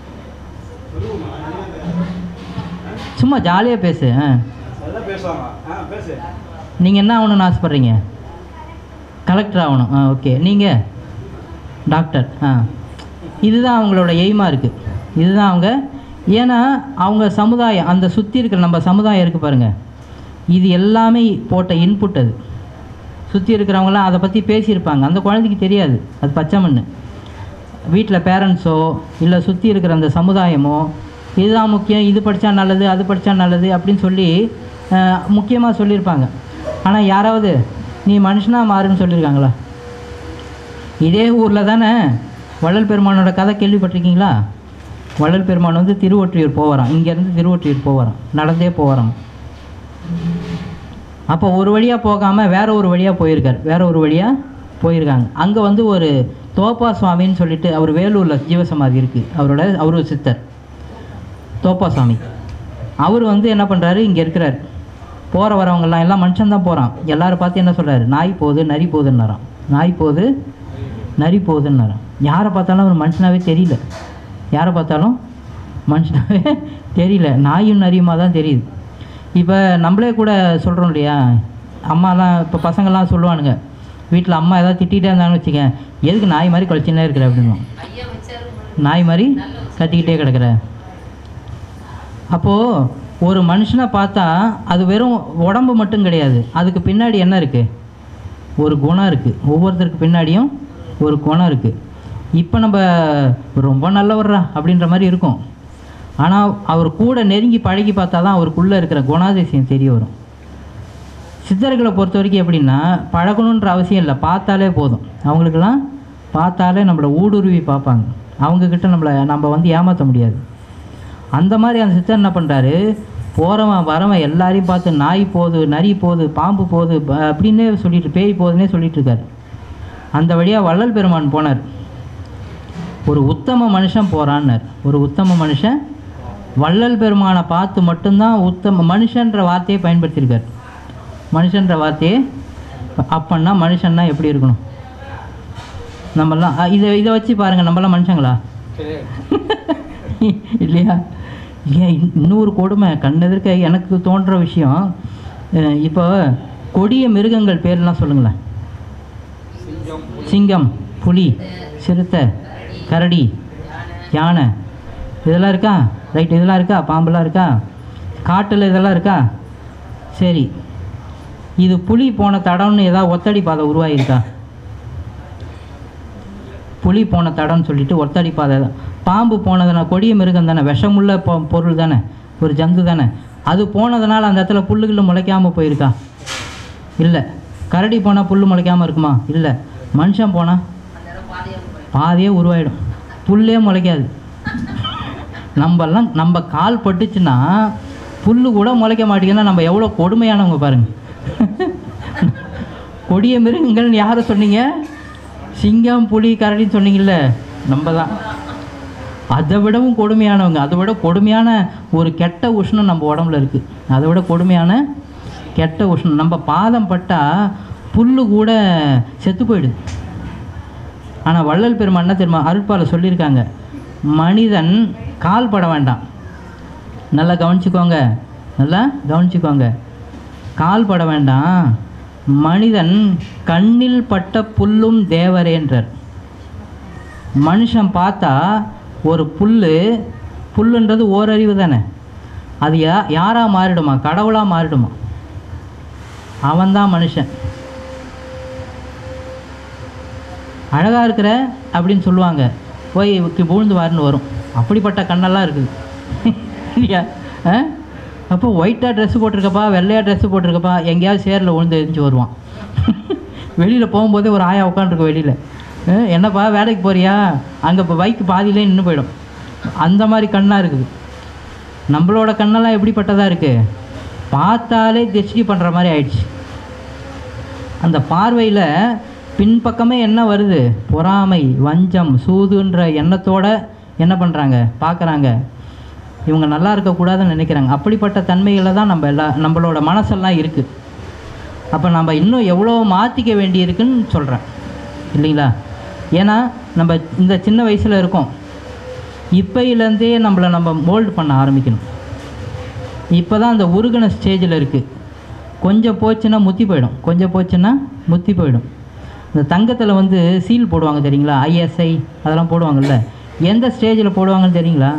சும்மா ஜாலியாக பேசு. ஆ நீங்கள் என்ன ஆகணும்னு ஆசைப்பட்றீங்க? கலெக்டர் ஆகணும். ஆ ஓகே. நீங்கள் டாக்டர். ஆ இதுதான் அவங்களோட எய்மாக இருக்குது. இதுதான் அவங்க. ஏன்னா அவங்க சமுதாயம், அந்த சுற்றி இருக்கிற நம்ம சமுதாயம் இருக்குது பாருங்கள், இது எல்லாமே போட்ட இன்புட். அது சுற்றி இருக்கிறவங்களாம் அதை பற்றி பேசியிருப்பாங்க, அந்த குழந்தைக்கு தெரியாது அது பச்சை மண். வீட்டில் பேரண்ட்ஸோ இல்லை சுற்றி இருக்கிற அந்த சமுதாயமோ இதுதான் முக்கியம், இது படித்தா நல்லது, அது படித்தா நல்லது அப்படின்னு சொல்லி முக்கியமாக சொல்லியிருப்பாங்க. ஆனால் யாராவது நீ மனுஷனாக மாறுன்னு சொல்லியிருக்காங்களா? இதே ஊரில் தானே வள்ளல் பெருமானோட கதை கேள்விப்பட்டிருக்கீங்களா? வள்ளல் பெருமான் வந்து திருவொற்றியூர் போவாராம். இங்கேருந்து திருவொற்றியூர் போவாராம், நடந்தே போவாராம். அப்போ ஒரு வழியாக போகாமல் வேற ஒரு வழியாக போயிருக்கார். வேற ஒரு வழியாக போயிருக்காங்க. அங்கே வந்து ஒரு தோப்பா சுவாமின்னு சொல்லிட்டு, அவர் வேலூரில் ஜீவசமாதி இருக்குது, அவரோட அவரு சித்தர் தோப்பா சுவாமி. அவர் வந்து என்ன பண்ணுறாரு, இங்கே இருக்கிறார். போகிற வரவங்கெல்லாம் எல்லாம் மனுஷன்தான் போகிறான். எல்லோரும் பார்த்து என்ன சொல்கிறாரு? நாய் போகுது நரி போகுதுன்னாராம். நாய் போகுது நரி போகுதுன்னாராம். யாரை பார்த்தாலும் அவர் மனுஷனாகவே தெரியல. யாரை பார்த்தாலும் மனுஷனாகவே தெரியல, நாயும் நரியுமா தான் தெரியுது. இப்போ நம்மளே கூட சொல்கிறோம் இல்லையா, அம்மாலாம் இப்போ பசங்கள்லாம் சொல்லுவானுங்க, வீட்டில் அம்மா ஏதாவது திட்டிகிட்டே இருந்தாங்கன்னு வச்சுக்கேன், எதுக்கு நாய் மாதிரி கழிச்சுன்னே இருக்கிற அப்படின்னு, நாய் மாதிரி கத்திக்கிட்டே கிடக்கிற. அப்போது ஒரு மனுஷனை பார்த்தா அது வெறும் உடம்பு மட்டும் கிடையாது, அதுக்கு பின்னாடி என்ன இருக்குது? ஒரு குணம் இருக்குது. ஒவ்வொருத்தருக்கு பின்னாடியும் ஒரு குணம் இருக்குது. இப்போ நம்ம ரொம்ப நல்லவர்றா அப்படின்ற மாதிரி இருக்கும், ஆனால் அவர் கூட நெருங்கி பழகி பார்த்தா தான் அவருக்குள்ளே இருக்கிற குணாதிசயம் தெரிய வரும். சித்தர்களை பொறுத்த வரைக்கும் எப்படின்னா, பழகணுன்ற அவசியம் இல்லை, பார்த்தாலே போதும். அவங்களுக்கெல்லாம் பார்த்தாலே நம்மளை ஊடுருவி பார்ப்பாங்க. அவங்கக்கிட்ட நம்மளை நம்ம வந்து ஏமாற்ற முடியாது. அந்த மாதிரி அந்த சித்தர் என்ன பண்ணுறாரு, போகிறவன் வரவன் எல்லாரையும் பார்த்து நாய் போகுது நரி போகுது பாம்பு போகுது அப்படின்னே சொல்லிட்டு, பேய் போகுதுன்னே சொல்லிட்டு இருக்காரு. அந்த வழியாக வள்ளல் பெருமான் போனார். ஒரு உத்தம மனுஷன் போகிறான்னார். ஒரு உத்தம மனுஷன் வள்ளல் பெருமானை பார்த்து மட்டும்தான் உத்தம மனுஷன்ற வார்த்தையை பயன்படுத்தியிருக்கார். மனுஷன்ற வார்த்தையே அப்பன்னா மனுஷன்னா எப்படி இருக்கணும்? நம்மெல்லாம் இதை இதை வச்சு பாருங்கள், நம்மளாம் மனுஷங்களா இல்லையா? ஏன் இன்னொரு கொடுமை கண்ணெதிர்க்க எனக்கு தோன்ற விஷயம், இப்போ கொடிய மிருகங்கள் பேர்லாம் சொல்லுங்களேன். சிங்கம், புலி, சிறுத்தை, கரடி, யானை, இதெல்லாம் இருக்கா? ரைட், இதெல்லாம் இருக்கா? பாம்பெல்லாம் இருக்கா? காட்டில் இதெல்லாம் இருக்கா? சரி, இது புலி போன தடம்னு ஏதாவது ஒத்தடி பாதை உருவாகிருக்கா? புலி போன தடம்னு சொல்லிட்டு ஒத்தடி பாதை தான். பாம்பு போனதுனா கொடிய மிருகம் தானே, விஷமுள்ள பொ பொருள் தானே, ஒரு ஜந்து தானே, அது போனதுனால அந்த இடத்துல புல்லுக்குள்ள முளைக்காமல் போயிருக்கா? இல்லை. கரடி போனால் புல் முளைக்காமல் இருக்குமா? இல்லை. மனுஷன் போனால் பாதையே உருவாயிடும், புல்லே முளைக்காது. நம்மெல்லாம் நம்ம கால் பட்டுச்சுன்னா புல் கூட முளைக்க மாட்டேங்குதுன்னா நம்ம எவ்வளோ கொடுமையானவங்க பாருங்கள். கொடிய மிருகங்கள்னு யாரை சொன்னீங்க? சிங்கம், புலி, கரடின்னு சொன்னீங்கல்ல, நம்ம தான். அதை விடவும் கொடுமையானவங்க. அதை விட கொடுமையான ஒரு கெட்ட உஷ்ணம் நம்ம உடம்புல இருக்குது. அதை விட கொடுமையான கெட்ட உஷ்ணம். நம்ம பாதம் பட்டால் புல்லு கூட செத்து போயிடுது. ஆனால் வள்ளல் பெருமான் என்ன தெரியுமா அருட்பால சொல்லியிருக்காங்க, மனிதன் கால் பட வேண்டாம். நல்லா கவனிச்சுக்கோங்க, நல்லா கவனிச்சுக்கோங்க. கால் பட வேண்டாம், மனிதன் கண்ணில் பட்ட புல்லும் தேவரேன்றார். மனுஷன் பார்த்தா ஒரு புல், புல்லுன்றது ஓரறிவு தானே, அது யா யாராக மாறிடுமா? கடவுளாக மாறிடுமா? அவன்தான் மனுஷன். அழகாக இருக்கிற அப்படின்னு சொல்லுவாங்க, போய் விழுந்து வாருன்னு வரும். அப்படிப்பட்ட கண்ணெல்லாம் இருக்குது இல்லையா? அப்போ ஒயிட்டாக ட்ரெஸ்ஸு போட்டிருக்கப்பா, வெள்ளையாக ட்ரெஸ்ஸு போட்டிருக்கப்பா, எங்கேயாவது சேரில் விழுந்து எரிஞ்சு வருவான். வெளியில் போகும்போதே ஒரு ஆயா உட்காந்துருக்கு வெளியில், என்னப்பா வேலைக்கு போறியா? அங்கே இப்போ பைக்கு பாதியிலே நின்று போயிடும். அந்த மாதிரி கண்ணாக இருக்குது. நம்மளோட கண்ணெல்லாம் எப்படிப்பட்டதாக இருக்குது? பார்த்தாலே திருஷ்டி பண்ணுற மாதிரி ஆயிடுச்சு. அந்த பார்வையில் பின்பக்கமே என்ன வருது? பொறாமை, வஞ்சம், சூதுன்ற எண்ணத்தோடு என்ன பண்ணுறாங்க? பார்க்குறாங்க. இவங்க நல்லா இருக்கக்கூடாதுன்னு நினைக்கிறாங்க. அப்படிப்பட்ட தன்மைகளை தான் நம்ம எல்லா நம்மளோட மனசெல்லாம் இருக்குது. அப்போ நம்ம இன்னும் எவ்வளோ மாற்றிக்க வேண்டியிருக்குன்னு சொல்கிறேன் இல்லைங்களா? ஏன்னா நம்ம இந்த சின்ன வயசில் இருக்கோம். இப்போயிலேருந்தே நம்மளை நம்ம மோல்டு பண்ண ஆரம்பிக்கணும். இப்போ தான் அந்த உருகின ஸ்டேஜில் இருக்குது. கொஞ்சம் போச்சுன்னா முத்தி போயிடும், கொஞ்சம் போச்சுன்னா முத்தி போயிடும். இந்த தங்கத்தில் வந்து சீல் போடுவாங்க தெரியுங்களா? ஐஎஸ்ஐ அதெல்லாம் போடுவாங்கள்ல, எந்த ஸ்டேஜில் போடுவாங்கன்னு தெரியுங்களா?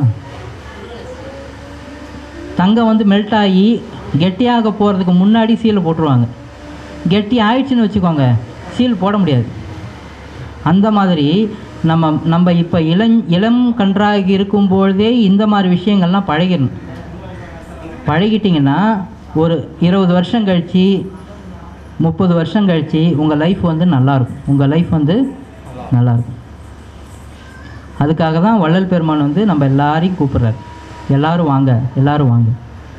தங்கம் வந்து மெல்ட் ஆகி கெட்டியாக போகிறதுக்கு முன்னாடி சீல் போட்டுருவாங்க. கெட்டி ஆயிடுச்சுன்னு வச்சுக்கோங்க, சீல் போட முடியாது. அந்த மாதிரி நம்ம நம்ம இப்போ இளம் இளம் கன்றாகி இருக்கும்பொழுதே இந்த மாதிரி விஷயங்கள்லாம் பழகிடணும். பழகிட்டிங்கன்னா ஒரு இருபது வருஷம் கழித்து, முப்பது வருஷம் கழித்து உங்கள் லைஃப் வந்து நல்லாயிருக்கும். உங்கள் லைஃப் வந்து நல்லாயிருக்கும். அதுக்காக தான் வள்ளல் பெருமான் வந்து நம்ம எல்லாரையும் கூப்பிட்றாரு. எல்லோரும் வாங்க, எல்லோரும் வாங்க,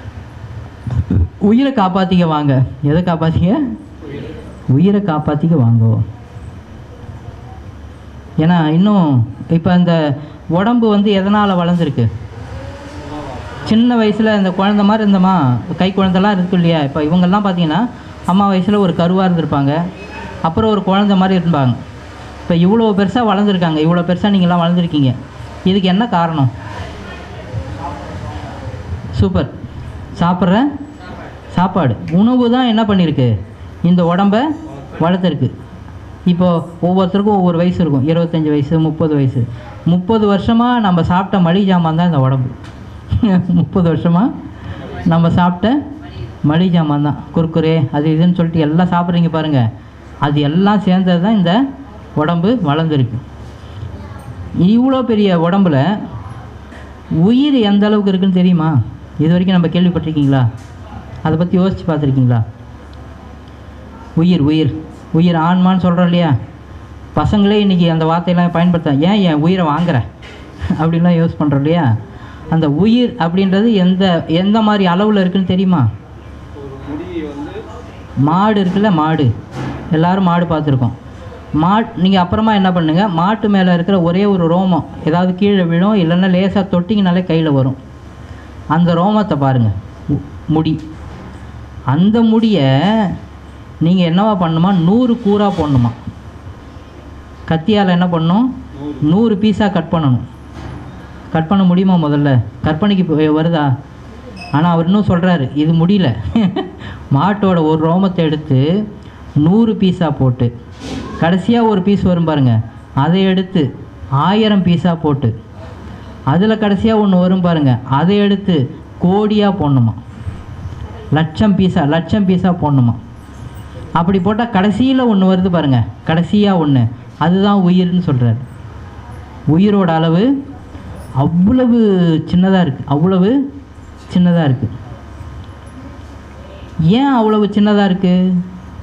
உயிரை காப்பாற்றிக்க வாங்க. எதை காப்பாற்றிக்க? உயிரை காப்பாற்றிக்க வாங்கோ. ஏன்னா இன்னும் இப்போ இந்த உடம்பு வந்து எதனால் வளர்ந்துருக்கு? சின்ன வயசில் இந்த குழந்த மாதிரி இருந்தோமா, கை குழந்தெல்லாம் இருக்கு இல்லையா? இப்போ இவங்கெல்லாம் பார்த்தீங்கன்னா அம்மா வயசில் ஒரு கருவாக இருந்திருப்பாங்க, அப்புறம் ஒரு குழந்த மாதிரி இருப்பாங்க. இப்போ இவ்வளோ பெருசாக வளர்ந்துருக்காங்க, இவ்வளோ பெருசாக நீங்கள்லாம் வளர்ந்துருக்கீங்க. இதுக்கு என்ன காரணம்? சூப்பர். சாப்பிட்ற சாப்பாடு, உணவு தான் என்ன பண்ணியிருக்கு? இந்த உடம்பை வளர்த்துருக்கு. இப்போது ஒவ்வொருத்தருக்கும் ஒவ்வொரு வயசு இருக்கும். இருபத்தஞ்சி வயசு, முப்பது வயசு. முப்பது வருஷமாக நம்ம சாப்பிட்ட மளிகை ஜாமான் தான் இந்த உடம்பு. முப்பது வருஷமாக நம்ம சாப்பிட்ட மளிகை ஜாமான் தான், குர்குரே அது இதுன்னு சொல்லிட்டு எல்லாம் சாப்பிட்றீங்க பாருங்கள். அது எல்லாம் சேர்ந்தது தான் இந்த உடம்பு வளர்ந்துருக்கு. இவ்வளோ பெரிய உடம்புல உயிர் எந்த அளவுக்கு இருக்குதுன்னு தெரியுமா? இது வரைக்கும் நம்ம கேள்விப்பட்டிருக்கீங்களா? அதை பற்றி யோசித்து பார்த்துருக்கீங்களா? உயிர் உயிர் உயிர் ஆன்மான்னு சொல்கிறோம் இல்லையா? பசங்களே இன்றைக்கி அந்த வார்த்தையெல்லாம் பயன்படுத்த, ஏன் என் உயிரை வாங்குற அப்படின்லாம் யூஸ் பண்ணுறோம் இல்லையா? அந்த உயிர் அப்படின்றது எந்த எந்த மாதிரி அளவில் இருக்குதுன்னு தெரியுமா? மாடு இருக்குல்ல, மாடு, எல்லோரும் மாடு பார்த்துருக்கோம். மாட் நீங்கள் அப்புறமா என்ன பண்ணுங்கள், மாட்டு மேலே இருக்கிற ஒரே ஒரு ரோமம் ஏதாவது கீழே விழும், இல்லைன்னா லேசாக தொட்டிங்கனாலே கையில் வரும். அந்த ரோமத்தை பாருங்கள், முடி. அந்த முடியை நீங்கள் என்னவா பண்ணணுமா? நூறு கூறாக போடணுமா? கத்தியால் என்ன பண்ணணும்? நூறு பீஸாக கட் பண்ணணும். கட் பண்ண முடியுமா? முதல்ல கற்பனைக்கு வருதா? ஆனால் அவர் இன்னும் சொல்கிறாரு, இது முடியல. மாட்டோட ஒரு ரோமத்தை எடுத்து நூறு பீஸாக போட்டு, கடைசியாக ஒரு பீஸ் வரும் பாருங்கள், அதை எடுத்து ஆயிரம் பீஸாக போட்டு, அதில் கடைசியாக ஒன்று வரும் பாருங்கள், அதை எடுத்து கோடியாக போடணுமா? லட்சம் பீஸா லட்சம் பீஸாக போடணுமா? அப்படி போட்டால் கடைசியில் ஒன்று வருது பாருங்கள், கடைசியாக ஒன்று, அதுதான் உயிர்னு சொல்கிறார். உயிரோட அளவு அவ்வளவு சின்னதாக இருக்குது, அவ்வளவு சின்னதாக இருக்குது. ஏன் அவ்வளவு சின்னதாக இருக்குது?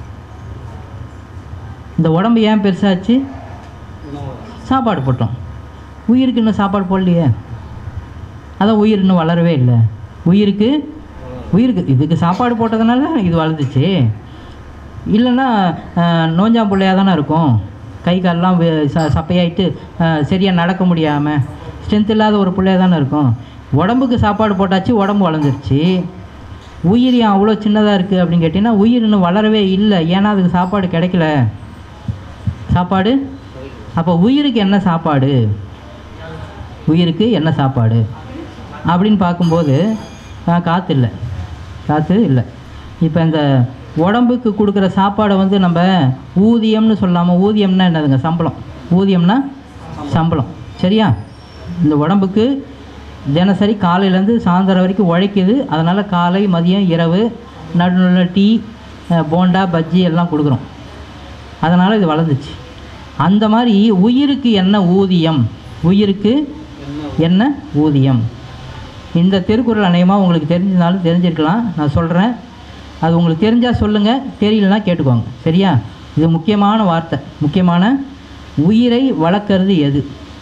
இந்த உடம்பு ஏன் பெருசாச்சு? சாப்பாடு போட்டோம். உயிருக்கு இன்னும் சாப்பாடு போடலையே, அதான் உயிர் இன்னும் வளரவே இல்லை. உயிருக்கு உயிருக்கு இதுக்கு சாப்பாடு போட்டதுனால இது வளர்ந்துச்சு. இல்லைன்னா நோஞ்சாம் பிள்ளையாக தானே இருக்கும். கை காலெலாம் ச சப்பையாயிட்டு சரியாக நடக்க முடியாமல் ஸ்ட்ரென்த் இல்லாத ஒரு பிள்ளையாக தானே இருக்கும். உடம்புக்கு சாப்பாடு போட்டாச்சு, உடம்பு வளர்ந்துருச்சு. உயிர் ஏன் அவ்வளோ சின்னதாக இருக்குது அப்படின்னு கேட்டிங்கன்னா, உயிர் இன்னும் வளரவே இல்லை. ஏன்னா அதுக்கு சாப்பாடு கிடைக்கல. சாப்பாடு அப்போ உயிருக்கு என்ன சாப்பாடு, உயிருக்கு என்ன சாப்பாடு அப்படின்னு பார்க்கும்போது காற்று இல்லை, காற்று இல்லை. இப்போ இந்த உடம்புக்கு கொடுக்குற சாப்பாடை வந்து நம்ம ஊதியம்னு சொல்லாமல், ஊதியம்னா என்னதுங்க? சம்பளம். ஊதியம்னா சம்பளம், சரியா? இந்த உடம்புக்கு தினசரி காலையிலேருந்து சாயந்தரம் வரைக்கும் உழைக்குது. அதனால் காலை, மதியம், இரவு நடுநடுவில் டீ, போண்டா, பஜ்ஜி எல்லாம் கொடுக்குறோம். அதனால் இது வளர்ந்துச்சு. அந்த மாதிரி உயிருக்கு என்ன ஊதியம், உயிருக்கு என்ன ஊதியம்? இந்த திருக்குறள் அநேகமாக உங்களுக்கு தெரிஞ்சதுனாலும் தெரிஞ்சிருக்கலாம். நான் சொல்கிறேன், அது உங்களுக்கு தெரிஞ்சால் சொல்லுங்கள், தெரியலனா கேட்டுக்கோங்க, சரியா? இது முக்கியமான வார்த்தை, முக்கியமான. உயிரை வளர்க்கறது எது?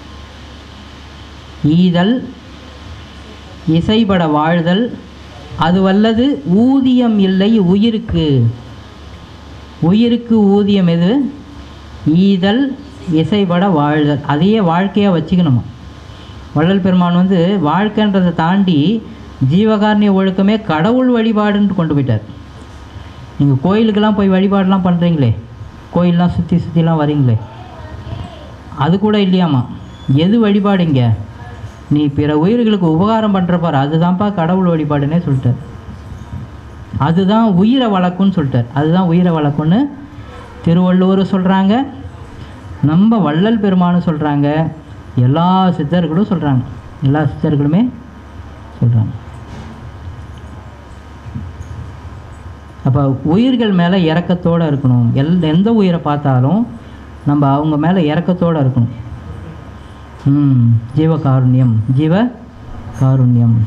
ஈதல், இசைபட வாழ்தல், அது வல்லது ஊதியம் இல்லை உயிருக்கு. உயிருக்கு ஊதியம் எது? ஈதல், இசைபட வாழ்தல். அதையே வாழ்க்கையாக வச்சுக்கணுமா. வள்ளல் பெருமான் வந்து வாழ்க்கைன்றதை தாண்டி ஜீவகாரணிய ஒழுக்கமே கடவுள் வழிபாடுன்னு கொண்டு போயிட்டார். நீங்கள் கோயிலுக்கெல்லாம் போய் வழிபாடெலாம் பண்ணுறீங்களே, கோயிலெலாம் சுற்றி சுற்றிலாம் வரீங்களே, அது கூட இல்லையாம்மா. எது வழிபாடுங்க? நீ பிற உயிர்களுக்கு உபகாரம் பண்ணுறப்பார், அதுதான்ப்பா கடவுள் வழிபாடுன்னே சொல்லிட்டார். அதுதான் உயிரை வளர்க்குன்னு சொல்லிட்டார். அதுதான் உயிரை வளர்க்குன்னு திருவள்ளுவர் சொல்கிறாங்க, நம்ம வள்ளல் பெருமானு சொல்கிறாங்க, எல்லா சித்தர்களும் சொல்கிறாங்க, எல்லா சித்தர்களுமே சொல்கிறாங்க. அப்போ உயிர்கள் மேலே இரக்கத்தோடு இருக்கணும். எல் எந்த உயிரை பார்த்தாலும் நம்ம அவங்க மேலே இரக்கத்தோடு இருக்கணும். ம் ஜீவகாருண்யம், ஜீவ காருண்யம்.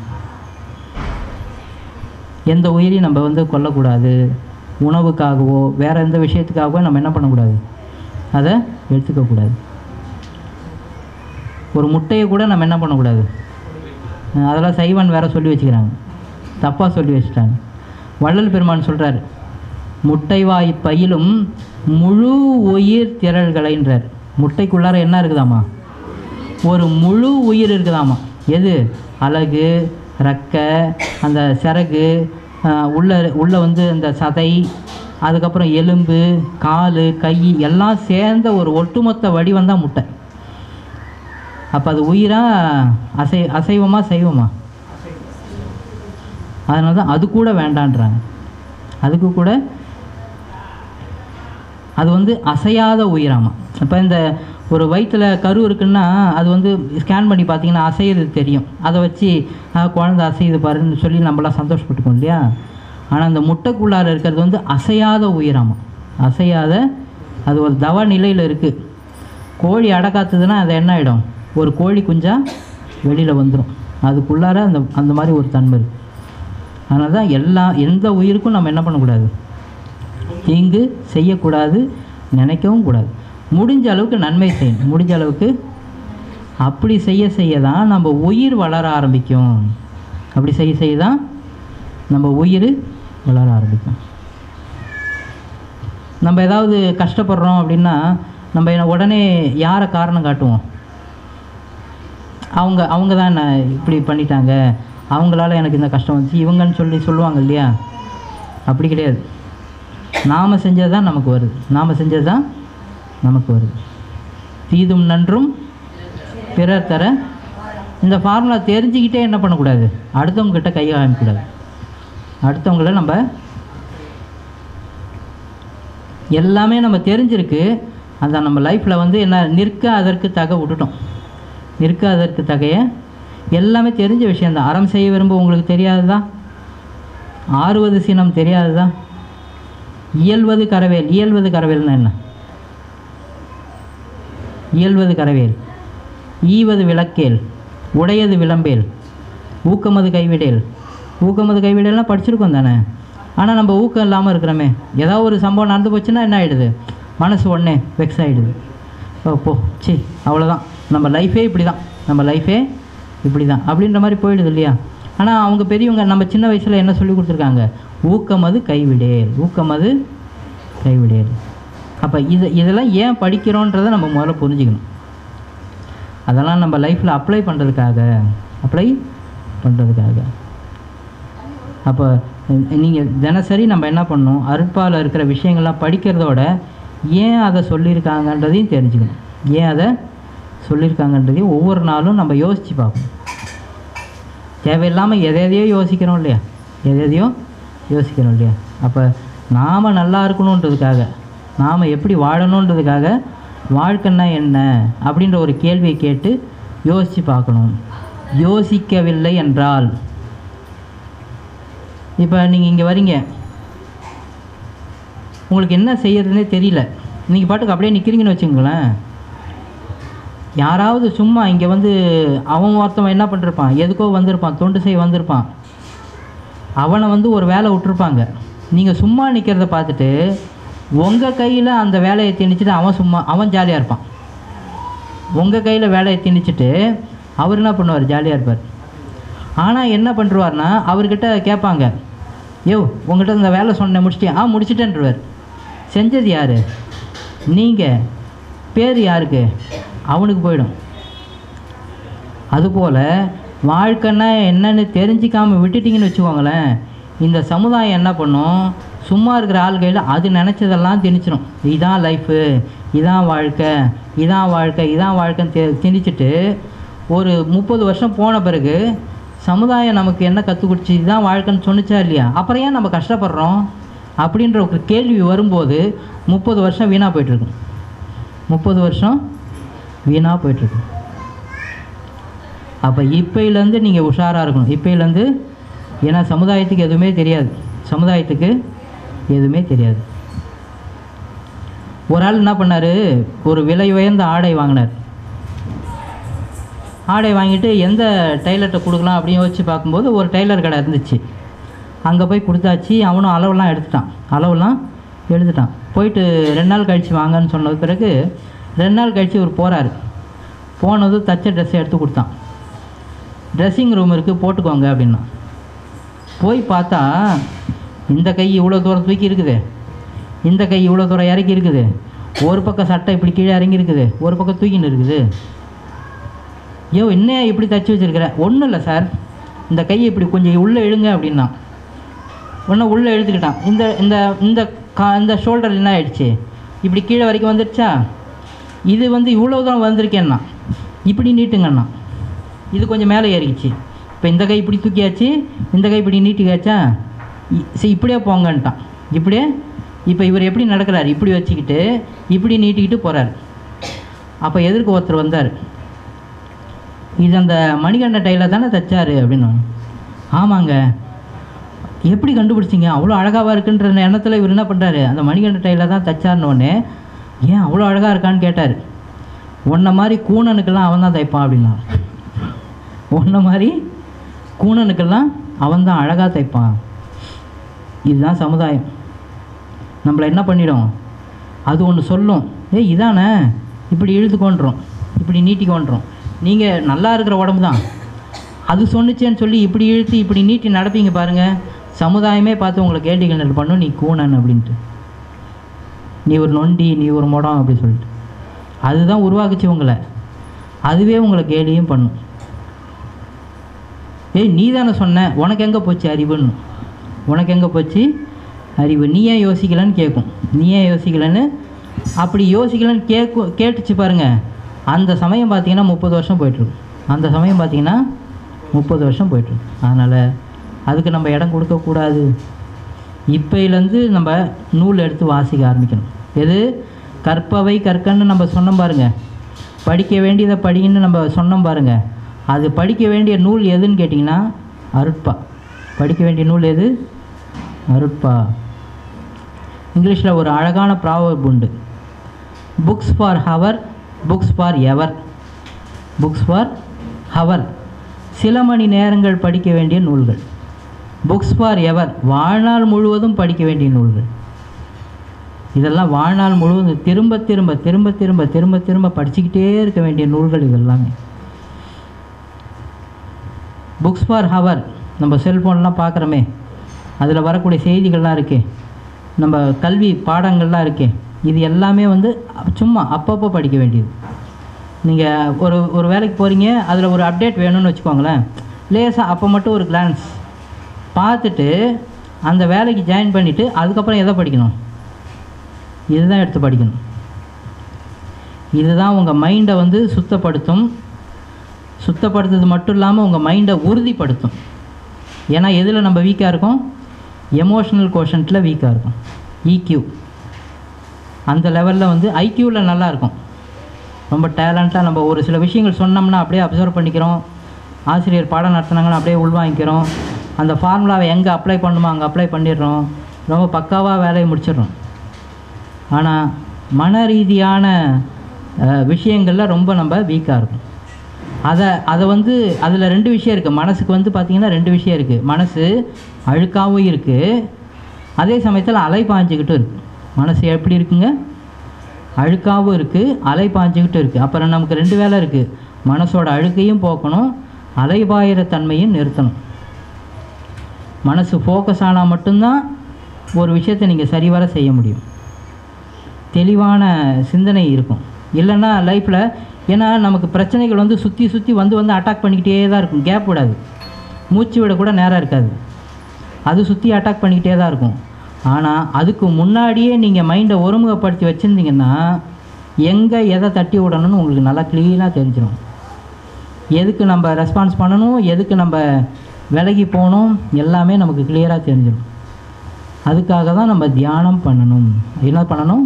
எந்த உயிரையும் நம்ம வந்து கொல்லக்கூடாது. உணவுக்காகவோ வேறு எந்த விஷயத்துக்காகவோ நம்ம என்ன பண்ணக்கூடாது, அதை எடுத்துக்கக்கூடாது. ஒரு முட்டையை கூட நம்ம என்ன பண்ணக்கூடாது, அதெல்லாம் சைவன் வேறு சொல்லி வச்சுக்கிறாங்க, தப்பாக சொல்லி வச்சுட்டாங்க. வள்ளல் பெருமான் சொல்கிறார், முட்டைவாய் பயிலும் முழு உயிர் திரள்களைன்றார். முட்டைக்குள்ளார என்ன இருக்குதாம்மா? ஒரு முழு உயிர் இருக்குதாம்மா. எது? அலகு, ரெக்கை, அந்த சிறகு, உள்ள உள்ள வந்து அந்த சதை, அதுக்கப்புறம் எலும்பு, கால், கை எல்லாம் சேர்ந்த ஒரு ஒட்டுமொத்த வடிவம் தான் முட்டை. அப்போ அது உயிரா அசை அசைவமா சைவமா? அதனால தான் அது கூட வேண்டான்றாங்க. அதுக்கு கூட அது வந்து அசையாத உயிராமா. இப்போ இந்த ஒரு வயிற்றில் கரு இருக்குன்னா அது வந்து ஸ்கேன் பண்ணி பார்த்தீங்கன்னா அசைகிறது தெரியும். அதை வச்சு குழந்தை அசையுது பாருன்னு சொல்லி நம்மளாம் சந்தோஷப்பட்டுக்கோம் இல்லையா? ஆனால் அந்த முட்டைக்குள்ளார இருக்கிறது வந்து அசையாத உயிராமா. அசையாத, அது ஒரு தவ நிலையில் இருக்குது. கோழி அடக்காத்துதுன்னா அது என்ன ஆகிடும், ஒரு கோழி குஞ்சா வெளியில் வந்துடும். அதுக்குள்ளார அந்த அந்த மாதிரி ஒரு தன்மை இருக்குது. அதனால தான் எல்லா எந்த உயிருக்கும் நம்ம என்ன பண்ணக்கூடாது, தீங்கு செய்யக்கூடாது, நினைக்கவும் கூடாது. முடிஞ்ச அளவுக்கு நன்மை செய்யணும். முடிஞ்ச அளவுக்கு அப்படி செய்ய செய்ய தான் நம்ம உயிர் வளர ஆரம்பிக்கும். அப்படி செய்ய செய்ய தான் நம்ம உயிர் வளர ஆரம்பிக்கும். நம்ம ஏதாவது கஷ்டப்படுறோம் அப்படின்னா நம்ம என்ன உடனே யாரை காரணம் காட்டுவோம்? அவங்க அவங்க தான் என்ன இப்படி பண்ணிட்டாங்க, அவங்களால எனக்கு இந்த கஷ்டம் வந்துச்சு, இவங்கன்னு சொல்லி சொல்லுவாங்க இல்லையா? அப்படி கிடையாது. நாம் செஞ்சது தான் நமக்கு வருது. நாம் செஞ்சது தான் நமக்கு வருது. தீதும் நன்றும் பிறர் தர. இந்த ஃபார்முலா தெரிஞ்சுக்கிட்டே என்ன பண்ணக்கூடாது, அடுத்தவங்ககிட்ட கை காமிக்கக்கூடாது. அடுத்தவங்கள நம்ம எல்லாமே நம்ம தெரிஞ்சிருக்கு, அந்த நம்ம லைஃப்பில் வந்து என்ன நிற்க அதற்கு தக விட்டுட்டோம். நிற்க அதற்கு தகைய எல்லாமே தெரிஞ்ச விஷயந்தான். அறம் செய்ய விரும்ப உங்களுக்கு தெரியாதுதான், ஆறுவது சினம் தெரியாதுதான், இயல்வது கரவேல். இயல்வது கரவேல்னா என்ன? இயல்வது கரவேல், ஈவது விளக்கேல், உடையது விளம்பேல், ஊக்கமது கைவிடேல். ஊக்கமது கைவிடேல்னால் படிச்சிருக்கோம் தானே. ஆனால் நம்ம ஊக்கம் இல்லாமல் இருக்கிறோமே. ஏதாவது ஒரு சம்பவம் நடந்து போச்சுன்னா என்ன ஆகிடுது, மனசு உடனே வெக்ஸ் ஆகிடுது. ஓப்போ சி அவ்வளோதான், நம்ம லைஃபே இப்படி தான், நம்ம லைஃபே இப்படி தான் அப்படின்ற மாதிரி போயிடுது இல்லையா? ஆனால் அவங்க பெரியவங்க நம்ம சின்ன வயசில் என்ன சொல்லி கொடுத்துருக்காங்க, ஊக்கமது கைவிடேல், ஊக்கமது கைவிடையேறு. அப்போ இது இதெல்லாம் ஏன் படிக்கிறோன்றதை நம்ம முதல்ல புரிஞ்சுக்கணும். அதெல்லாம் நம்ம லைஃப்பில் அப்ளை பண்ணுறதுக்காக அப்ளை பண்ணுறதுக்காக அப்போ நீங்கள் தினசரி நம்ம என்ன பண்ணணும், அருட்பாவில் இருக்கிற விஷயங்கள்லாம் படிக்கிறதோட ஏன் அதை சொல்லியிருக்காங்கன்றதையும் தெரிஞ்சுக்கணும். ஏன் அதை சொல்லியிருக்காங்கன்றதையும் ஒவ்வொரு நாளும் நம்ம யோசித்து பார்க்கணும். தேவையில்லாமல் எதை எதையோ யோசிக்கிறோம் இல்லையா, எதை எதையோ யோசிக்கிறோம் இல்லையா. அப்போ நாம் நல்லா இருக்கணுன்றதுக்காக, நாம் எப்படி வாழணுன்றதுக்காக வாழ்க்கைன்னா என்ன அப்படின்ற ஒரு கேள்வியை கேட்டு யோசித்து பார்க்கணும். யோசிக்கவில்லை என்றால், இப்போ நீங்கள் இங்கே வரீங்க, உங்களுக்கு என்ன செய்யறதுனே தெரியல, நீங்கள் பாட்டுக்கு அப்படியே நிற்கிறீங்கன்னு வச்சுங்களேன். யாராவது சும்மா இங்கே வந்து அவன் ஒருத்தவன் என்ன பண்ணிருப்பான், எதுக்கோ வந்திருப்பான், தொண்டு செய்ய வந்திருப்பான், அவனை வந்து ஒரு வேலை விட்டுருப்பாங்க. நீங்கள் சும்மா நிற்கிறத பார்த்துட்டு உங்கள் கையில் அந்த வேலையை திணிச்சிட்டு அவன் சும்மா அவன் ஜாலியாக இருப்பான். உங்கள் கையில் வேலையை திணிச்சிட்டு அவர் என்ன பண்ணுவார், ஜாலியாக இருப்பார். ஆனால் என்ன பண்ணுவார்னா, அவர்கிட்ட கேட்பாங்க, யோ உங்கள்கிட்ட இந்த வேலை சொன்ன முடிச்சிட்டேன், ஆ முடிச்சிட்டேன்றவர். செஞ்சது யார், நீங்கள், பேர் யாருக்கு, அவனுக்கு போயிடும். அதுபோல் வாழ்க்கைன்னா என்னன்னு தெரிஞ்சிக்காமல் விட்டுட்டிங்கன்னு வச்சுக்கோங்களேன், இந்த சமுதாயம் என்ன பண்ணும், சும்மா இருக்கிற ஆள் கையில் அது நினச்சதெல்லாம் திணிச்சிடும். இதான் லைஃபு, இதான் வாழ்க்கை, இதான் வாழ்க்கை, இதான் வாழ்க்கைன்னு தெ திணிச்சிட்டு ஒரு முப்பது வருஷம் போன பிறகு சமுதாயம் நமக்கு என்ன கற்றுக் கொடுத்து இதுதான் வாழ்க்கைன்னு சொன்னிச்சா இல்லையா, அப்புறம் ஏன் நம்ம கஷ்டப்படுறோம் அப்படின்ற ஒரு கேள்வி வரும்போது முப்பது வருஷம் வீணாக போய்ட்டுருக்கும். முப்பது வருஷம் வீணாக போய்ட்டுருக்கு. அப்போ இப்போலேருந்து நீங்கள் உஷாராக இருக்கணும். இப்போலேருந்து, ஏன்னா சமுதாயத்துக்கு எதுவுமே தெரியாது, சமுதாயத்துக்கு எதுவுமே தெரியாது. ஒரு ஆள் என்ன பண்ணார், ஒரு விலை உயர்ந்த ஆடை வாங்கினார். ஆடை வாங்கிட்டு எந்த டெய்லர்கிட்ட கொடுக்கலாம் அப்படின்னு யோசிச்சு பார்க்கும்போது ஒரு டெய்லர் கடை இருந்துச்சு. அங்கே போய் கொடுத்தாச்சு. அவனும் அளவுலாம் எடுத்துட்டான், அளவுலாம் எடுத்துட்டான். போயிட்டு ரெண்டு நாள் கழித்து வாங்கன்னு சொன்னது பிறகு ரெண்டு நாள் கழித்து இவர் போகிறாரு. போனது தச்ச ட்ரெஸ்ஸை எடுத்து கொடுத்தான். ட்ரெஸ்ஸிங் ரூம் இருக்குது, போட்டுக்கோங்க அப்படின்னா. போய் பார்த்தா இந்த கை இவ்வளோ தூரம் தூக்கி இருக்குது, இந்த கை இவ்வளோ தூரம் இறக்கி இருக்குது, ஒரு பக்கம் சட்டை இப்படி கீழே இறங்கி இருக்குது, ஒரு பக்கம் தூக்கின்னு இருக்குது. ஐயோ என்ன இப்படி தச்சு வச்சுருக்கிற, ஒன்றும் இல்லை சார், இந்த கையை இப்படி கொஞ்சம் உள்ளே இழுங்க அப்படின்னா. ஒன்றும் உள்ளே இழுத்துக்கிட்டான். இந்த இந்த இந்த கா இந்த ஷோல்டர் என்ன ஆகிடுச்சு, இப்படி கீழே வரைக்கும் வந்துடுச்சா, இது வந்து இவ்வளோ தூரம் வந்திருக்கேன்னா இப்படி நீட்டுங்கண்ணா, இது கொஞ்சம் மேலே ஏறிக்கிச்சு. இப்போ இந்த கை இப்படி தூக்கியாச்சு, இந்த கை இப்படி நீட்டிக்காச்சா, சரி இப்படியே போங்கன்ட்டான். இப்படியே இப்போ இவர் எப்படி நடக்கிறார், இப்படி வச்சுக்கிட்டு இப்படி நீட்டிக்கிட்டு போகிறார். அப்போ எதிர்க்கு ஒருத்தர் வந்தார், இது அந்த மணிகண்ட டைலர் தானே தைச்சார் அப்படின்னு. ஆமாங்க. எப்படி கண்டுபிடிச்சிங்க, அவ்வளோ அழகாக இருக்குன்ற எண்ணத்தில் இவர் என்ன பண்ணுறாரு, அந்த மணிகண்ட டைலர் தான் தைச்சார்னோடனே, ஏன் அவ்வளோ அழகாக இருக்கான்னு கேட்டார். உன்ன மாதிரி கூணனுக்கெல்லாம் அவன் தான் தைப்பான் அப்படின்னா. உன்ன மாதிரி கூணனுக்கெல்லாம் அவன் தான் அழகாக தைப்பான். இதுதான் சமுதாயம். நம்மளை என்ன பண்ணிடும், அது ஒன்று சொல்லும், ஏய் இதானே இப்படி இழுத்துக்கொண்டுறோம், இப்படி நீட்டிக்கொண்டுறோம், நீங்கள் நல்லா இருக்கிற உடம்பு தான், அது சொன்னிச்சேன்னு சொல்லி இப்படி இழுத்து இப்படி நீட்டி நடப்பீங்க பாருங்கள், சமுதாயமே பார்த்து உங்களை கேள்வி கிண்டல் பண்ணும், நீ கூணன் அப்படின்ட்டு, நீ ஒரு நொண்டி, நீ ஒரு முடம் அப்படி சொல்லிட்டு. அதுதான் உருவாக்குச்சு உங்களை, அதுவே உங்களை கேலியும் பண்ணும். ஏய் நீ தானே சொன்ன, உனக்கு எங்கே போச்சு அறிவுன்னு, உனக்கு எங்கே போச்சு அறிவு, நீ ஏன் யோசிக்கலன்னு கேட்கும். நீ ஏன் யோசிக்கலன்னு அப்படி யோசிக்கலன்னு கேட்கும். கேட்டுச்சு பாருங்கள், அந்த சமயம் பார்த்திங்கன்னா முப்பது வருஷம் போய்ட்டுருக்கும். அந்த சமயம் பார்த்திங்கன்னா முப்பது வருஷம் போய்ட்டுருக்கும். அதனால் அதுக்கு நம்ம இடம் கொடுக்கக்கூடாது. இப்போலேருந்து நம்ம நூல் எடுத்து வாசிக்க ஆரம்பிக்கணும். எது கற்பவை கற்கன்னு நம்ம சொன்னோம் பாருங்கள், படிக்க வேண்டியதை படின்னு நம்ம சொன்னோம் பாருங்கள். அது படிக்க வேண்டிய நூல் எதுன்னு கேட்டிங்கன்னா அருட்பா. படிக்க வேண்டிய நூல் எது, அருட்பா. இங்கிலீஷில் ஒரு அழகான ப்ராவர்ப் உண்டு, books for hour, books for ever. Books for hour, சில மணி நேரங்கள் படிக்க வேண்டிய நூல்கள். புக்ஸ் ஃபார் எவர், வாழ்நாள் முழுவதும் படிக்க வேண்டிய நூல்கள். இதெல்லாம் வாழ்நாள் முழுவதும் திரும்ப திரும்ப திரும்ப திரும்ப திரும்ப திரும்ப படிச்சுக்கிட்டே இருக்க வேண்டிய நூல்கள் இதெல்லாமே. புக்ஸ் ஃபார் ஹவர், நம்ம செல்ஃபோன்லாம் பார்க்குறோமே, அதில் வரக்கூடிய செய்திகள்லாம் இருக்கே, நம்ம கல்வி பாடங்கள்லாம் இருக்கே, இது எல்லாமே வந்து சும்மா அப்பப்போ படிக்க வேண்டியது. நீங்கள் ஒரு ஒரு வேலைக்கு போகிறீங்க, அதில் ஒரு அப்டேட் வேணும்னு வச்சுக்கோங்களேன், லேசாக அப்போ மட்டும் ஒரு கிளான்ஸ் பார்த்துட்டு அந்த வேலைக்கு ஜாயின் பண்ணிவிட்டு அதுக்கப்புறம் எதை படிக்கணும், இதுதான் எடுத்து படிக்கணும். இதுதான் உங்கள் மைண்டை வந்து சுத்தப்படுத்தும். சுத்தப்படுத்துறது மட்டும் இல்லாமல் உங்கள் மைண்டை உறுதிப்படுத்தும். ஏன்னா எதில் நம்ம வீக்காக இருக்கோம்? எமோஷ்னல் கோஷன்ட்டில் வீக்காக இருக்கும். ஈக்யூ அந்த லெவலில் வந்து ஐக்யூவில் நல்லாயிருக்கும். ரொம்ப டேலண்ட்டாக நம்ம ஒரு சில விஷயங்கள் சொன்னோம்னா அப்படியே அப்சர்வ் பண்ணிக்கிறோம். ஆசிரியர் பாடம் நடத்துனாங்கன்னா அப்படியே உள்வாங்கிக்கிறோம். அந்த ஃபார்முலாவை எங்கே அப்ளை பண்ணுமோ அங்கே அப்ளை பண்ணிடுறோம். ரொம்ப பக்காவாக வேலையை முடிச்சிடுறோம். ஆனால் மன ரீதியான விஷயங்களில் ரொம்ப நம்ம வீக்காக இருக்கும். அதை அதை வந்து அதில் ரெண்டு விஷயம் இருக்குது. மனசுக்கு வந்து பார்த்திங்கன்னா ரெண்டு விஷயம் இருக்குது. மனசு அழுக்காகவும் இருக்குது, அதே சமயத்தில் அலை பாய்ஞ்சிக்கிட்டும் இருக்குது. மனசு எப்படி இருக்குங்க? அழுக்காகவும் இருக்குது, அலை பாய்ஞ்சிக்கிட்டும் இருக்குது. அப்புறம் நமக்கு ரெண்டு வேலை இருக்குது. மனசோட அழுக்கையும் போக்கணும், அலைபாயிற தன்மையும் நிறுத்தணும். மனசு ஃபோக்கஸ் ஆனால் மட்டும்தான் ஒரு விஷயத்தை நீங்கள் சரிவர செய்ய முடியும். தெளிவான சிந்தனை இருக்கும். இல்லைன்னா லைஃப்பில், ஏன்னா நமக்கு பிரச்சனைகள் வந்து சுற்றி சுற்றி வந்து வந்து அட்டாக் பண்ணிக்கிட்டே தான் இருக்கும். கேப் விடாது, மூச்சு விட கூட நேரம் இருக்காது. அது சுற்றி அட்டாக் பண்ணிக்கிட்டே தான் இருக்கும். ஆனால் அதுக்கு முன்னாடியே நீங்கள் மைண்டை ஒருமுகப்படுத்தி வச்சுருந்தீங்கன்னா எங்கே எதை தட்டி விடணும்னு உங்களுக்கு நல்லா க்ளீனாக தெரிஞ்சிடும். எதுக்கு நம்ம ரெஸ்பான்ஸ் பண்ணணும், எதுக்கு நம்ம விலகி போகணும், எல்லாமே நமக்கு கிளியராக தெரிஞ்சிடும். அதுக்காக தான் நம்ம தியானம் பண்ணணும். என்ன பண்ணணும்?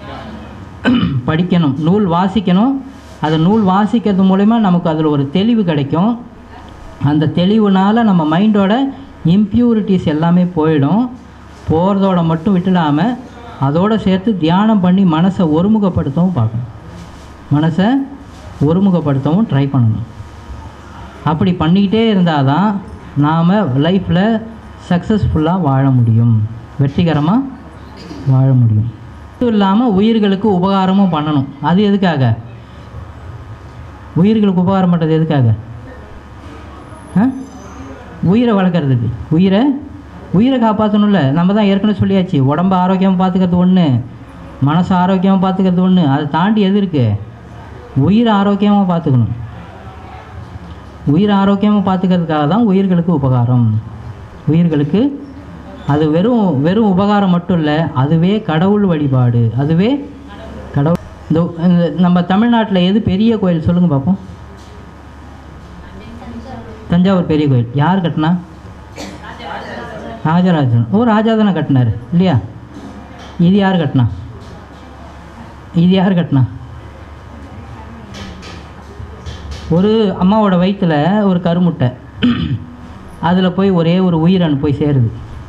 படிக்கணும், நூல் வாசிக்கணும். அது நூல் வாசிக்கிறது மூலிமா நமக்கு அதில் ஒரு தெளிவு கிடைக்கும். அந்த தெளிவுனால் நம்ம மைண்டோட இம்ப்யூரிட்டிஸ் எல்லாமே போயிடும். போகிறதோட மட்டும் விட்டுடாமல் அதோடு சேர்த்து தியானம் பண்ணி மனசை ஒருமுகப்படுத்தவும் பார்க்கணும். மனசை ஒருமுகப்படுத்தவும் ட்ரை பண்ணணும். அப்படி பண்ணிக்கிட்டே இருந்தால் தான் நாம் லைஃப்பில் சக்ஸஸ்ஃபுல்லாக வாழ முடியும், வெற்றிகரமாக வாழ முடியும். இது இல்லாமல் உயிர்களுக்கு உபகாரமும் பண்ணணும். அது எதுக்காக? உயிர்களுக்கு உபகாரம் பண்ணுறது எதுக்காக? உயிரை வளர்க்குறதுக்கு. உயிரை உயிரை காப்பாற்றணும்ல. நம்ம தான் ஏற்கனவே சொல்லியாச்சு, உடம்பு ஆரோக்கியமாக பார்த்துக்கிறது ஒன்று, மனசு ஆரோக்கியமாக பார்த்துக்கிறது ஒன்று. அதை தாண்டி எது இருக்குது? உயிரை ஆரோக்கியமாக பார்த்துக்கணும். உயிரை ஆரோக்கியமாக பார்த்துக்கிறதுக்காக தான் உயிர்களுக்கு உபகாரம். உயிர்களுக்கு அது வெறும் வெறும் உபகாரம் மட்டும் இல்லை, அதுவே கடவுள் வழிபாடு. அதுவே கடவுள். இந்த நம்ம தமிழ்நாட்டில் எது பெரிய கோயில் சொல்லுங்கள் பார்ப்போம்? தஞ்சாவூர் பெரிய கோயில். யார் கட்டினா? ராஜராஜன். ஓ, ராஜா தானே கட்டினார் இல்லையா? இது யார் கட்டினா? இது யார் கட்டினா? ஒரு அம்மாவோட வயிற்றில் ஒரு கருமுட்டை, அதில் போய் ஒரே ஒரு உயிரணு போய் சேருது.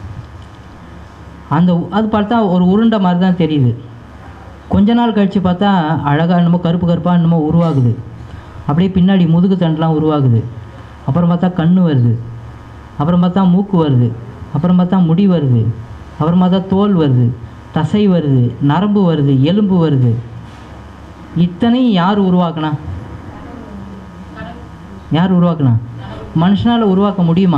அந்த அது பார்த்தா ஒரு உருண்டை மாதிரி தான் தெரியுது. கொஞ்ச நாள் கழித்து பார்த்தா அழகாக என்னமோ கருப்பு கருப்பாக என்னமோ உருவாகுது. அப்படியே பின்னாடி முதுகு தண்டெலாம் உருவாகுது. அப்புறம் பார்த்தா கண் வருது, அப்புறம் பார்த்தா மூக்கு வருது, அப்புறம் பார்த்தா முடி வருது, அப்புறம் பார்த்தா தோல் வருது, தசை வருது, நரம்பு வருது, எலும்பு வருது. இத்தனையும் யார் உருவாக்குனா? யார் உருவாக்குனா? மனுஷனால் உருவாக்க முடியுமா?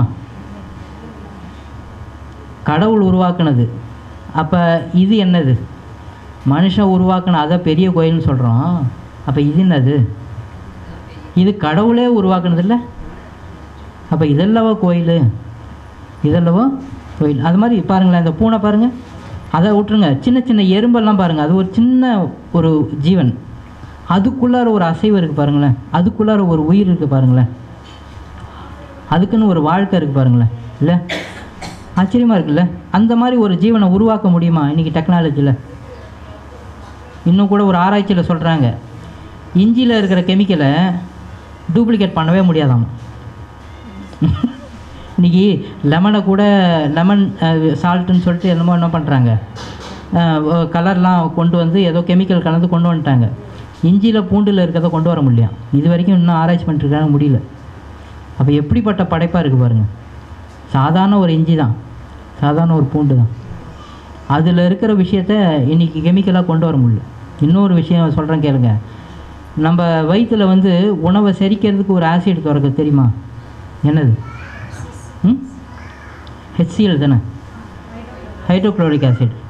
கடவுள் உருவாக்குனது. அப்போ இது என்னது? மனுஷன் உருவாக்குன அதை பெரிய கோயில்னு சொல்கிறோம். அப்போ இது என்னது? இது கடவுளே உருவாக்குனது இல்லை. அப்போ இதெல்லவோ கோயில், இதெல்லவோ கோயில். அது மாதிரி பாருங்களேன், இந்த பூனை பாருங்கள், அதை விட்டுருங்க. சின்ன சின்ன எறும்பெல்லாம் பாருங்கள், அது ஒரு சின்ன ஒரு ஜீவன். அதுக்குள்ளார ஒரு அசைவு இருக்குது பாருங்களேன், அதுக்குள்ளார ஒரு உயிர் இருக்குது பாருங்களேன், அதுக்குன்னு ஒரு வாழ்க்கை இருக்குது பாருங்களேன். இல்லை, ஆச்சரியமாக இருக்குல்ல? அந்த மாதிரி ஒரு ஜீவனை உருவாக்க முடியுமா இன்றைக்கி டெக்னாலஜியில்? இன்னும் கூட ஒரு ஆராய்ச்சியில் சொல்கிறாங்க, இஞ்சியில் இருக்கிற கெமிக்கலை டூப்ளிகேட் பண்ணவே முடியாதாம். இன்றைக்கி லெமனை கூட லெமன் சால்ட்டுன்னு சொல்லிட்டு என்னமோ என்ன பண்ணுறாங்க, கலர்லாம் கொண்டு வந்து ஏதோ கெமிக்கல் கலந்து கொண்டு வந்துட்டாங்க. இஞ்சியில் பூண்டில் இருக்கிறத கொண்டு வர முடியல. இது வரைக்கும் இன்னும் ஆராய்ச்சி பண்ணிட்டுருக்காங்க, முடியல. அப்போ எப்படிப்பட்ட படைப்பாக இருக்குது பாருங்கள். சாதாரண ஒரு இஞ்சி தான், சாதாரண ஒரு பூண்டு தான், அதில் இருக்கிற விஷயத்த இன்றைக்கி கெமிக்கலாக கொண்டு வர முடியல. இன்னொரு விஷயம் சொல்கிறேன் கேளுங்க. நம்ம வயிற்றில் வந்து உணவை செரிக்கிறதுக்கு ஒரு ஆசிட் துறக்க தெரியுமா? என்னது? ம் ஹெச்சிஎல் தானே, ஹைட்ரோக்ளோரிக் ஆசிட்.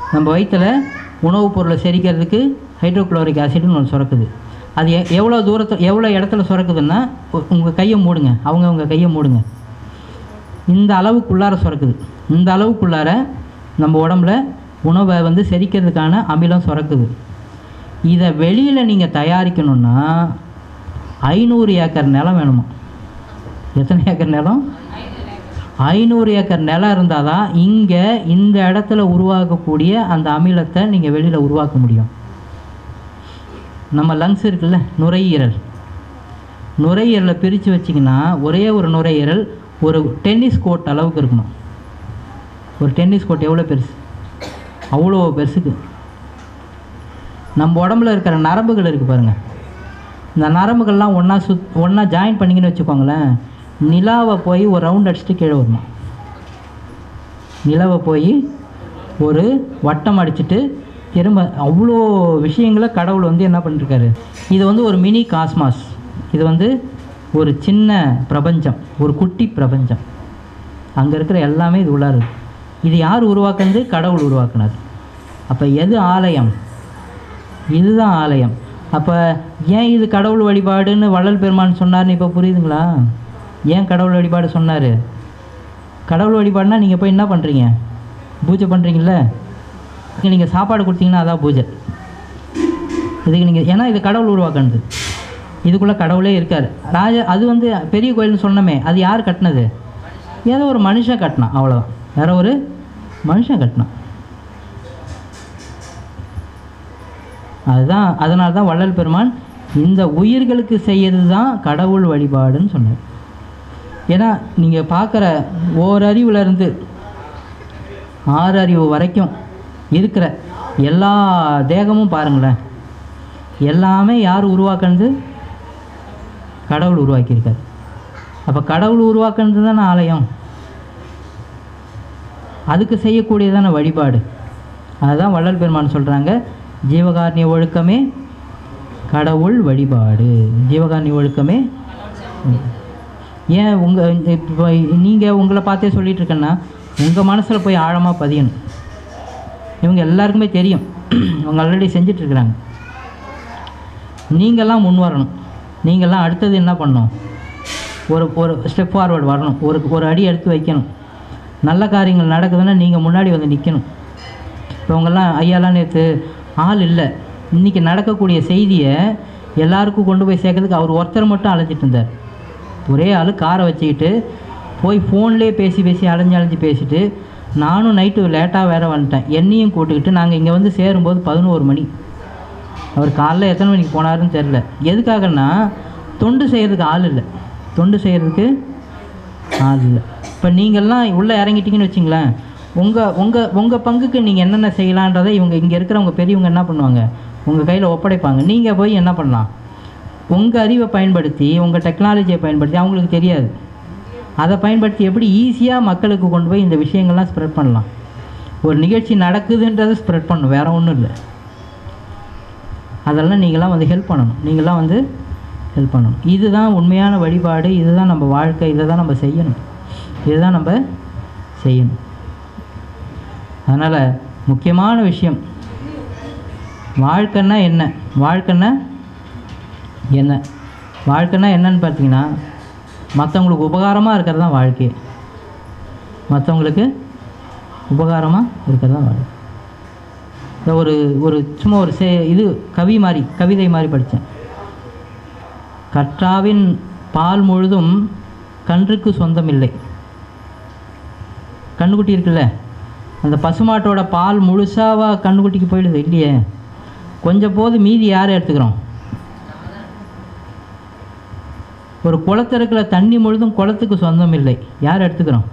நம்ம வயிற்றில் உணவுப் பொருளை செரிக்கிறதுக்கு ஹைட்ரோக்ளோரிக் ஆசிட்னு ஒன்று சுரக்குது. அது எ எவ்வளோ தூரத்தை எவ்வளோ இடத்துல சுரக்குதுன்னா, உங்கள் கையை மூடுங்க, அவங்க உங்கள் கையை மூடுங்க, இந்த அளவுக்குள்ளார சுரக்குது. இந்த அளவுக்குள்ளார நம்ம உடம்புல உணவை வந்து செரிக்கிறதுக்கான அமிலம் சுரக்குது. இதை வெளியில் நீங்கள் தயாரிக்கணுன்னா ஐநூறு ஏக்கர் நிலம் வேணுமா? எத்தனை ஏக்கர் நிலம்? ஐநூறு ஏக்கர் நிலம் இருந்தால் தான் இங்கே இந்த இடத்துல உருவாக்கக்கூடிய அந்த அமிலத்தை நீங்கள் வெளியில் உருவாக்க முடியும். நம்ம லங்ஸ் இருக்குல்ல, நுரையீரல், நுரையீரலை பிரித்து வச்சிங்கன்னா ஒரே ஒரு நுரையீரல் ஒரு டென்னிஸ் கோர்ட் அளவுக்கு இருக்கணும். ஒரு டென்னிஸ் கோர்ட் எவ்வளோ பெருசு? அவ்வளோ பெருசுக்கு. நம்ம உடம்புல இருக்கிற நரம்புகள் இருக்குது பாருங்கள், இந்த நரம்புகள்லாம் ஒன்றா சுத் ஒன்றா ஜாயின் பண்ணிங்கன்னு வச்சுக்கோங்களேன், நிலாவை போய் ஒரு ரவுண்ட் அடிச்சுட்டு கீழே வரணும். நிலாவை போய் ஒரு வட்டம் அடிச்சுட்டு திரும்ப அவ்வளோ விஷயங்களை கடவுள் வந்து என்ன பண்ணிருக்காரு. இது வந்து ஒரு மினி காஸ்மாஸ், இது வந்து ஒரு சின்ன பிரபஞ்சம், ஒரு குட்டி பிரபஞ்சம். அங்கே இருக்கிற எல்லாமே இது உள்ளாரு. இது யார் உருவாக்குனது? கடவுள் உருவாக்குனார். அப்போ எது ஆலயம்? இதுதான் ஆலயம். அப்போ ஏன் இது கடவுள் வழிபாடுன்னு வள்ளல் பெருமான் சொன்னார்னு இப்போ புரியுதுங்களா? ஏன் கடவுள் வழிபாடு சொன்னார்? கடவுள் வழிபாடுனா நீங்கள் போய் என்ன பண்ணுறீங்க? பூஜை பண்ணுறீங்கள, நீங்கள் சாப்பாடு கொடுத்தீங்கன்னா அதான் பூஜை. இதுக்கு நீங்கள் ஏன்னா இது கடவுள் உருவாக்குனது, இதுக்குள்ளே கடவுளே இருக்கார். ராஜ அது வந்து பெரிய கோயில்னு சொன்னமே, அது யார் கட்டினது? ஏதோ ஒரு மனுஷன் கட்டினான், அவ்வளோதான். வேற ஒரு மனுஷன் கட்டினான். அதுதான், அதனால தான் வள்ளல் பெருமான் இந்த உயிர்களுக்கு செய்யறது தான் கடவுள் வழிபாடுன்னு சொன்னார். ஏன்னா நீங்கள் பார்க்குற ஓரறிவுலேருந்து ஆறு அறிவு வரைக்கும் இருக்கிற எல்லா தேகமும் பாருங்களேன், எல்லாமே யார் உருவாக்குனது? கடவுள் உருவாக்கியிருக்கார். அப்போ கடவுள் உருவாக்குனது தானே ஆலயம், அதுக்கு செய்யக்கூடியதான வழிபாடு. அதுதான் வள்ளல் பெருமான் சொல்கிறாங்க, ஜீவகாருண்ய ஒழுக்கமே கடவுள் வழிபாடு. ஜீவகாருண்ய ஒழுக்கமே. ஏன் உங்கள் இப்போ நீங்கள் உங்களை பார்த்தே சொல்லிகிட்டு இருக்கேன்னா உங்கள் மனசில் போய் ஆழமாக பதியணும். இவங்க எல்லாருக்குமே தெரியும், அவங்க ஆல்ரெடி செஞ்சிட்ருக்குறாங்க. நீங்கள்லாம் முன் வரணும். நீங்கள்லாம் அடுத்தது என்ன பண்ணணும்? ஒரு ஒரு ஸ்டெப் ஃபார்வர்டு வரணும், ஒரு ஒரு அடி எடுத்து வைக்கணும். நல்ல காரியங்கள் நடக்குதுன்னா நீங்கள் முன்னாடி வந்து நிற்கணும். இப்போ அவங்கெல்லாம் ஐயாலாம் நேற்று ஆள் இல்லை, இன்றைக்கி நடக்கக்கூடிய செய்தியை எல்லாருக்கும் கொண்டு போய் சேர்க்கறதுக்கு அவர் ஒருத்தர் மட்டும் அலைஞ்சிட்டு இருந்தார். ஒரே ஆள் காரை வச்சுக்கிட்டு போய் ஃபோன்லேயே பேசி பேசி அலைஞ்சு அலைஞ்சு பேசிட்டு, நானும் நைட்டு லேட்டாக வேறு வந்துட்டேன், என்னையும் கூட்டுக்கிட்டு நாங்கள் இங்கே வந்து சேரும்போது பதினோரு மணி. அவர் காலைல எத்தனை மணிக்கு போனாருன்னு தெரில. எதுக்காகன்னா தொண்டு செய்கிறதுக்கு ஆள் இல்லை, தொண்டு செய்கிறதுக்கு ஆள் இல்லை. இப்போ நீங்கள்லாம் உள்ளே இறங்கிட்டீங்கன்னு வச்சிங்களேன், உங்கள் உங்கள் உங்கள் பங்குக்கு நீங்கள் என்னென்ன செய்யலான்றதை இவங்க இங்கே இருக்கிறவங்க பெரியவங்க என்ன பண்ணுவாங்க, உங்கள் கையில் ஒப்படைப்பாங்க. நீங்கள் போய் என்ன பண்ணலாம், உங்கள் அறிவை பயன்படுத்தி, உங்கள் டெக்னாலஜியை பயன்படுத்தி, அவங்களுக்கு தெரியாது, அதை பயன்படுத்தி எப்படி ஈஸியாக மக்களுக்கு கொண்டு போய் இந்த விஷயங்கள்லாம் ஸ்ப்ரெட் பண்ணலாம். ஒரு நிகழ்ச்சி நடக்குதுன்றதை ஸ்ப்ரெட் பண்ணணும், வேறு ஒன்றும் இல்லை. அதெல்லாம் நீங்களாம் வந்து ஹெல்ப் பண்ணணும், நீங்களாம் வந்து ஹெல்ப் பண்ணணும். இதுதான் உண்மையான வழிபாடு, இதுதான் நம்ம வாழ்க்கை, இதை தான் நம்ம செய்யணும், இதுதான் நம்ம செய்யணும். அதனால் முக்கியமான விஷயம், வாழ்க்கைன்னா என்ன? வாழ்க்கைன்னா என்ன? வாழ்க்கைன்னா என்னன்னு பார்த்தீங்கன்னா, மற்றவங்களுக்கு உபகாரமாக இருக்கிறது தான் வாழ்க்கை. மற்றவங்களுக்கு உபகாரமாக இருக்கிறது தான் வாழ்க்கை. ஒரு ஒரு சும்மா ஒரு சே இது கவி மாதிரி, கவிதை மாதிரி படித்தேன். கற்றாவின் பால் முழுதும் கன்றுக்கு சொந்தமில்லை. கண்ணுக்குட்டி இருக்குல்ல, அந்த பசுமாட்டோட பால் முழுசாவா கண்ணுக்குட்டிக்கு போயிடுது? இல்லையே, கொஞ்சம் போது மீதி யார் எடுத்துக்கிறோம்? ஒரு குளத்தில் இருக்கிற தண்ணி முழுதும் குளத்துக்கு சொந்தம் இல்லை, யார் எடுத்துக்கிறோம்?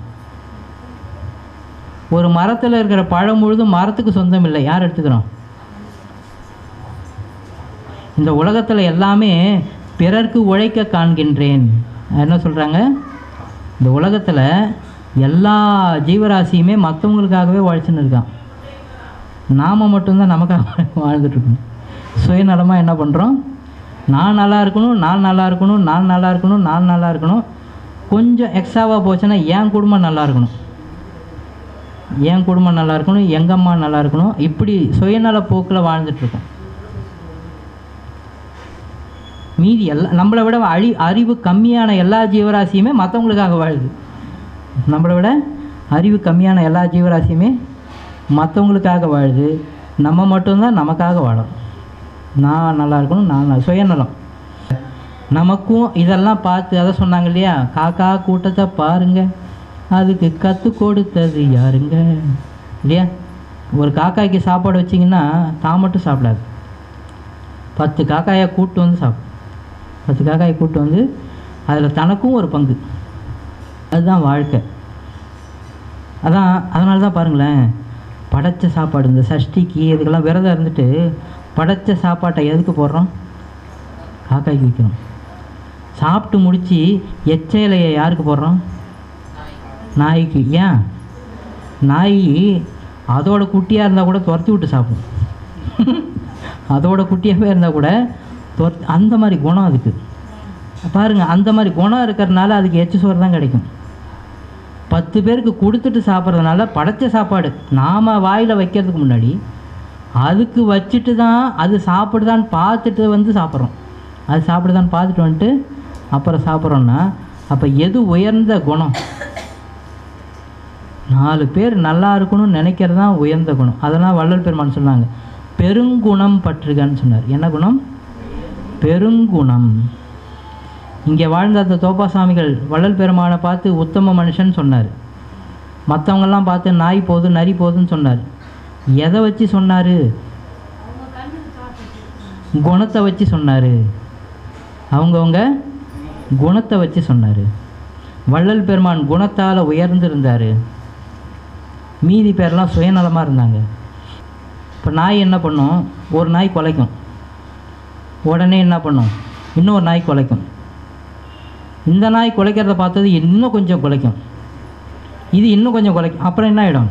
ஒரு மரத்தில் இருக்கிற பழம் முழுதும் மரத்துக்கு சொந்தம் இல்லை, யார் எடுத்துக்கிறோம்? இந்த உலகத்தில் எல்லாமே பிறர்க்கு உழைக்க காண்கின்றேன். என்ன சொல்கிறாங்க? இந்த உலகத்தில் எல்லா ஜீவராசியுமே மற்றவங்களுக்காகவே உழைச்சின்னு இருக்கான், நாம் மட்டும்தான் நமக்காக வாழ்ந்துட்டுருக்கோம். சுயநலமாக என்ன பண்ணுறோம்? நான் நல்லா இருக்கணும், நான் நல்லா இருக்கணும், நான் நல்லா இருக்கணும், நான் நல்லா இருக்கணும். கொஞ்சம் எக்ஸ்ட்ராவாக போச்சுன்னா என் குடும்பம் நல்லா இருக்கணும். என் குடும்பம் நல்லா இருக்கணும், எங்கள் அம்மா நல்லா இருக்கணும், இப்படி சுயநல போக்கில் வாழ்ந்துட்டுருக்கோம். மீதி எல்லா நம்மளை விட அழி அறிவு கம்மியான எல்லா ஜீவராசியுமே மற்றவங்களுக்காக வாழுது. நம்மளை விட அறிவு கம்மியான எல்லா ஜீவராசியுமே மற்றவங்களுக்காக வாழுது. நம்ம மட்டும்தான் நமக்காக வாழும். நான் நல்லா இருக்கணும், நான் சுயநலம். நமக்கும் இதெல்லாம் பார்த்து அதை சொன்னாங்க இல்லையா, காக்கா கூட்டத்தை பாருங்க, அதுக்கு கற்றுக் கொடுத்தது யாருங்க இல்லையா. ஒரு காக்காய்க்கு சாப்பாடு வச்சிங்கன்னா தான் மட்டும் சாப்பிடாது, பத்து காக்காயை கூட்டு வந்து சாப்பிடும். பத்து காக்காயை கூட்டு வந்து அதில் தனக்கும் ஒரு பங்கு. அதுதான் வாழ்க்கை. அதான் அதனால தான் பாருங்களேன், படைச்ச சாப்பாடு இந்த சஷ்டிக்கு இதுக்கெல்லாம் விரதம் இருந்துட்டு படைச்ச சாப்பாட்டை எதுக்கு போடுறோம்? காக்காய்க்கு வைக்கிறோம். சாப்பிட்டு முடித்து எச்சையிலையை யாருக்கு போடுறோம்? நாய்க்கு. ஏன்? நாய் அதோட குட்டியாக இருந்தால் கூட துரத்தி விட்டு சாப்பிடும். அதோட குட்டியாகவே இருந்தால் கூட துரத்தி, அந்த மாதிரி குணம் அதுக்கு. பாருங்கள், அந்த மாதிரி குணம் இருக்கிறதுனால அதுக்கு எச்ச சோறு தான் கிடைக்கும். பத்து பேருக்கு கொடுத்துட்டு சாப்பிட்றதுனால படைச்ச சாப்பாடு நாம் வாயில் வைக்கிறதுக்கு முன்னாடி அதுக்கு வச்சுட்டு தான் அது சாப்பிடுதான்னு பார்த்துட்டு வந்து சாப்பிட்றோம். அது சாப்பிடுதான்னு பார்த்துட்டு வந்துட்டு அப்புறம் சாப்பிட்றோன்னா அப்போ எது உயர்ந்த குணம்? நாலு பேர் நல்லா இருக்கணும்னு நினைக்கிறது தான் உயர்ந்த குணம். அதெல்லாம் வள்ளல் பெருமான் சொன்னாங்க, பெருங்குணம் பற்றுகன்னு சொன்னார். என்ன குணம்? பெருங்குணம். இங்கே வாழ்ந்த அந்த தோப்பாசாமிகள் வள்ளல் பெருமானை பார்த்து உத்தம மனுஷன் சொன்னார். மற்றவங்கெல்லாம் பார்த்து நாய் போகுது நரி போகுதுன்னு சொன்னார். எதை வச்சு சொன்னார்? குணத்தை வச்சு சொன்னார். அவங்கவுங்க குணத்தை வச்சு சொன்னார். வள்ளல் பெருமான் குணத்தால் உயர்ந்திருந்தார். மீதி பேரெல்லாம் சுயநலமாக இருந்தாங்க. இப்போ நாய் என்ன பண்ணும்? ஒரு நாய் குலைக்கும், உடனே என்ன பண்ணும்? இன்னொரு நாய் குலைக்கும். இந்த நாய் குலைக்கிறத பார்த்தது இன்னும் கொஞ்சம் குலைக்கும், இது இன்னும் கொஞ்சம் குலைக்கும். அப்புறம் என்ன ஆகிடும்?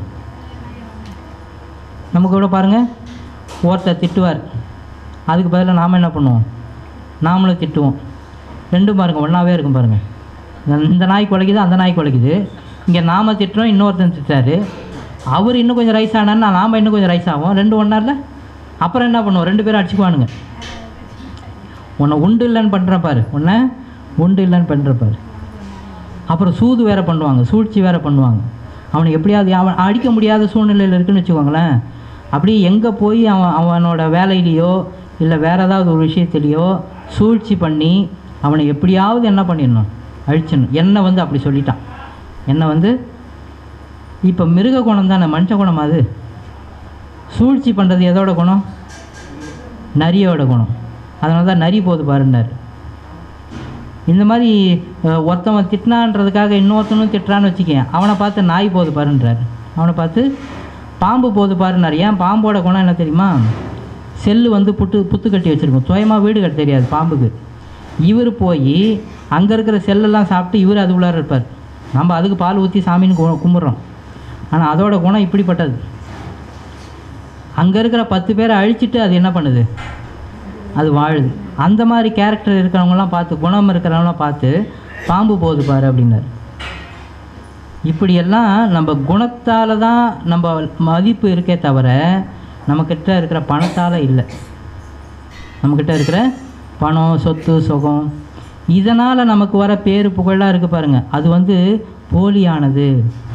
நமக்கு கூட பாருங்கள், ஒருத்தர் திட்டுவார், அதுக்கு பதிலாக நாம் என்ன பண்ணுவோம்? நாமளும் திட்டுவோம். ரெண்டும் பாருங்கள் ஒன்றாவே இருக்கும். பாருங்கள், இந்த நாய் குலைக்குது, அந்த நாய் குலைக்குது. இங்கே நாம் திட்டுறோம், இன்னொருத்தன் திட்டாரு, அவர் இன்னும் கொஞ்சம் ரைஸ் ஆனான்னா நாம் இன்னும் கொஞ்சம் ரைஸ் ஆகும். ரெண்டு ஒன்றா இல்லை. அப்புறம் என்ன பண்ணுவோம்? ரெண்டு பேரும் அடிச்சுக்குவானுங்க. உன்னை உண்டு இல்லைன்னு பண்ணுறேன் பாரு, உன்னை உண்டு இல்லைன்னு பண்ணுற பாரு. அப்புறம் சூது வேறு பண்ணுவாங்க, சூழ்ச்சி வேறு பண்ணுவாங்க. அவனை எப்படியாவது அவன் அடிக்க முடியாத சூழ்நிலையில் இருக்குன்னு வச்சுக்கோங்களேன். அப்படி எங்கே போய் அவன் அவனோட வேலையிலையோ இல்லை வேறு ஏதாவது ஒரு விஷயத்துலையோ சூழ்ச்சி பண்ணி அவனை எப்படியாவது என்ன பண்ணிடணும்? அழிச்சிடணும். என்னை வந்து அப்படி சொல்லிட்டான். என்னை வந்து இப்போ மிருக குணம் தானே, மனுஷ குணம். அது சூழ்ச்சி பண்ணுறது எதோட குணம்? நரியோட குணம். அதனால தான் நரி போது பாருன்னார். இந்த மாதிரி ஒருத்தவன் திட்டினான்றதுக்காக இன்னொருத்தனும் திட்டுறான்னு வச்சுக்கேன், அவனை பார்த்து நாய் போது பாருன்றார். அவனை பார்த்து பாம்பு போது பாருன்னார். ஏன்? பாம்போட குணம் என்ன தெரியுமா? செல்லு வந்து புட்டு புத்து கட்டி வச்சுருக்கோம், சுயமாக வீடு கட்ட தெரியாது பாம்புக்கு. இவர் போய் அங்கே இருக்கிற செல்லெல்லாம் சாப்பிட்டு இவர் அது உள்ளார இருப்பார். நம்ம அதுக்கு பால் ஊற்றி சாமின்னு கு கும்பிட்றோம். ஆனால் அதோட குணம் இப்படிப்பட்டது. அங்கே இருக்கிற பத்து பேரை அழிச்சிட்டு அது என்ன பண்ணுது? அது வாழுது. அந்த மாதிரி கேரக்டர் இருக்கிறவங்களாம் பார்த்து, குணம் இருக்கிறவங்களாம் பார்த்து பாம்பு போகுது பாரு அப்படின்னாரு. இப்படியெல்லாம் நம்ம குணத்தால் தான் நம்ம மதிப்பு இருக்கே தவிர நம்மக்கிட்ட இருக்கிற பணத்தால் இல்லை. நம்மக்கிட்ட இருக்கிற பணம், சொத்து, சுகம், இதனால் நமக்கு வர பேரு புகழாக இருக்குது பாருங்கள், அது வந்து போலியானது.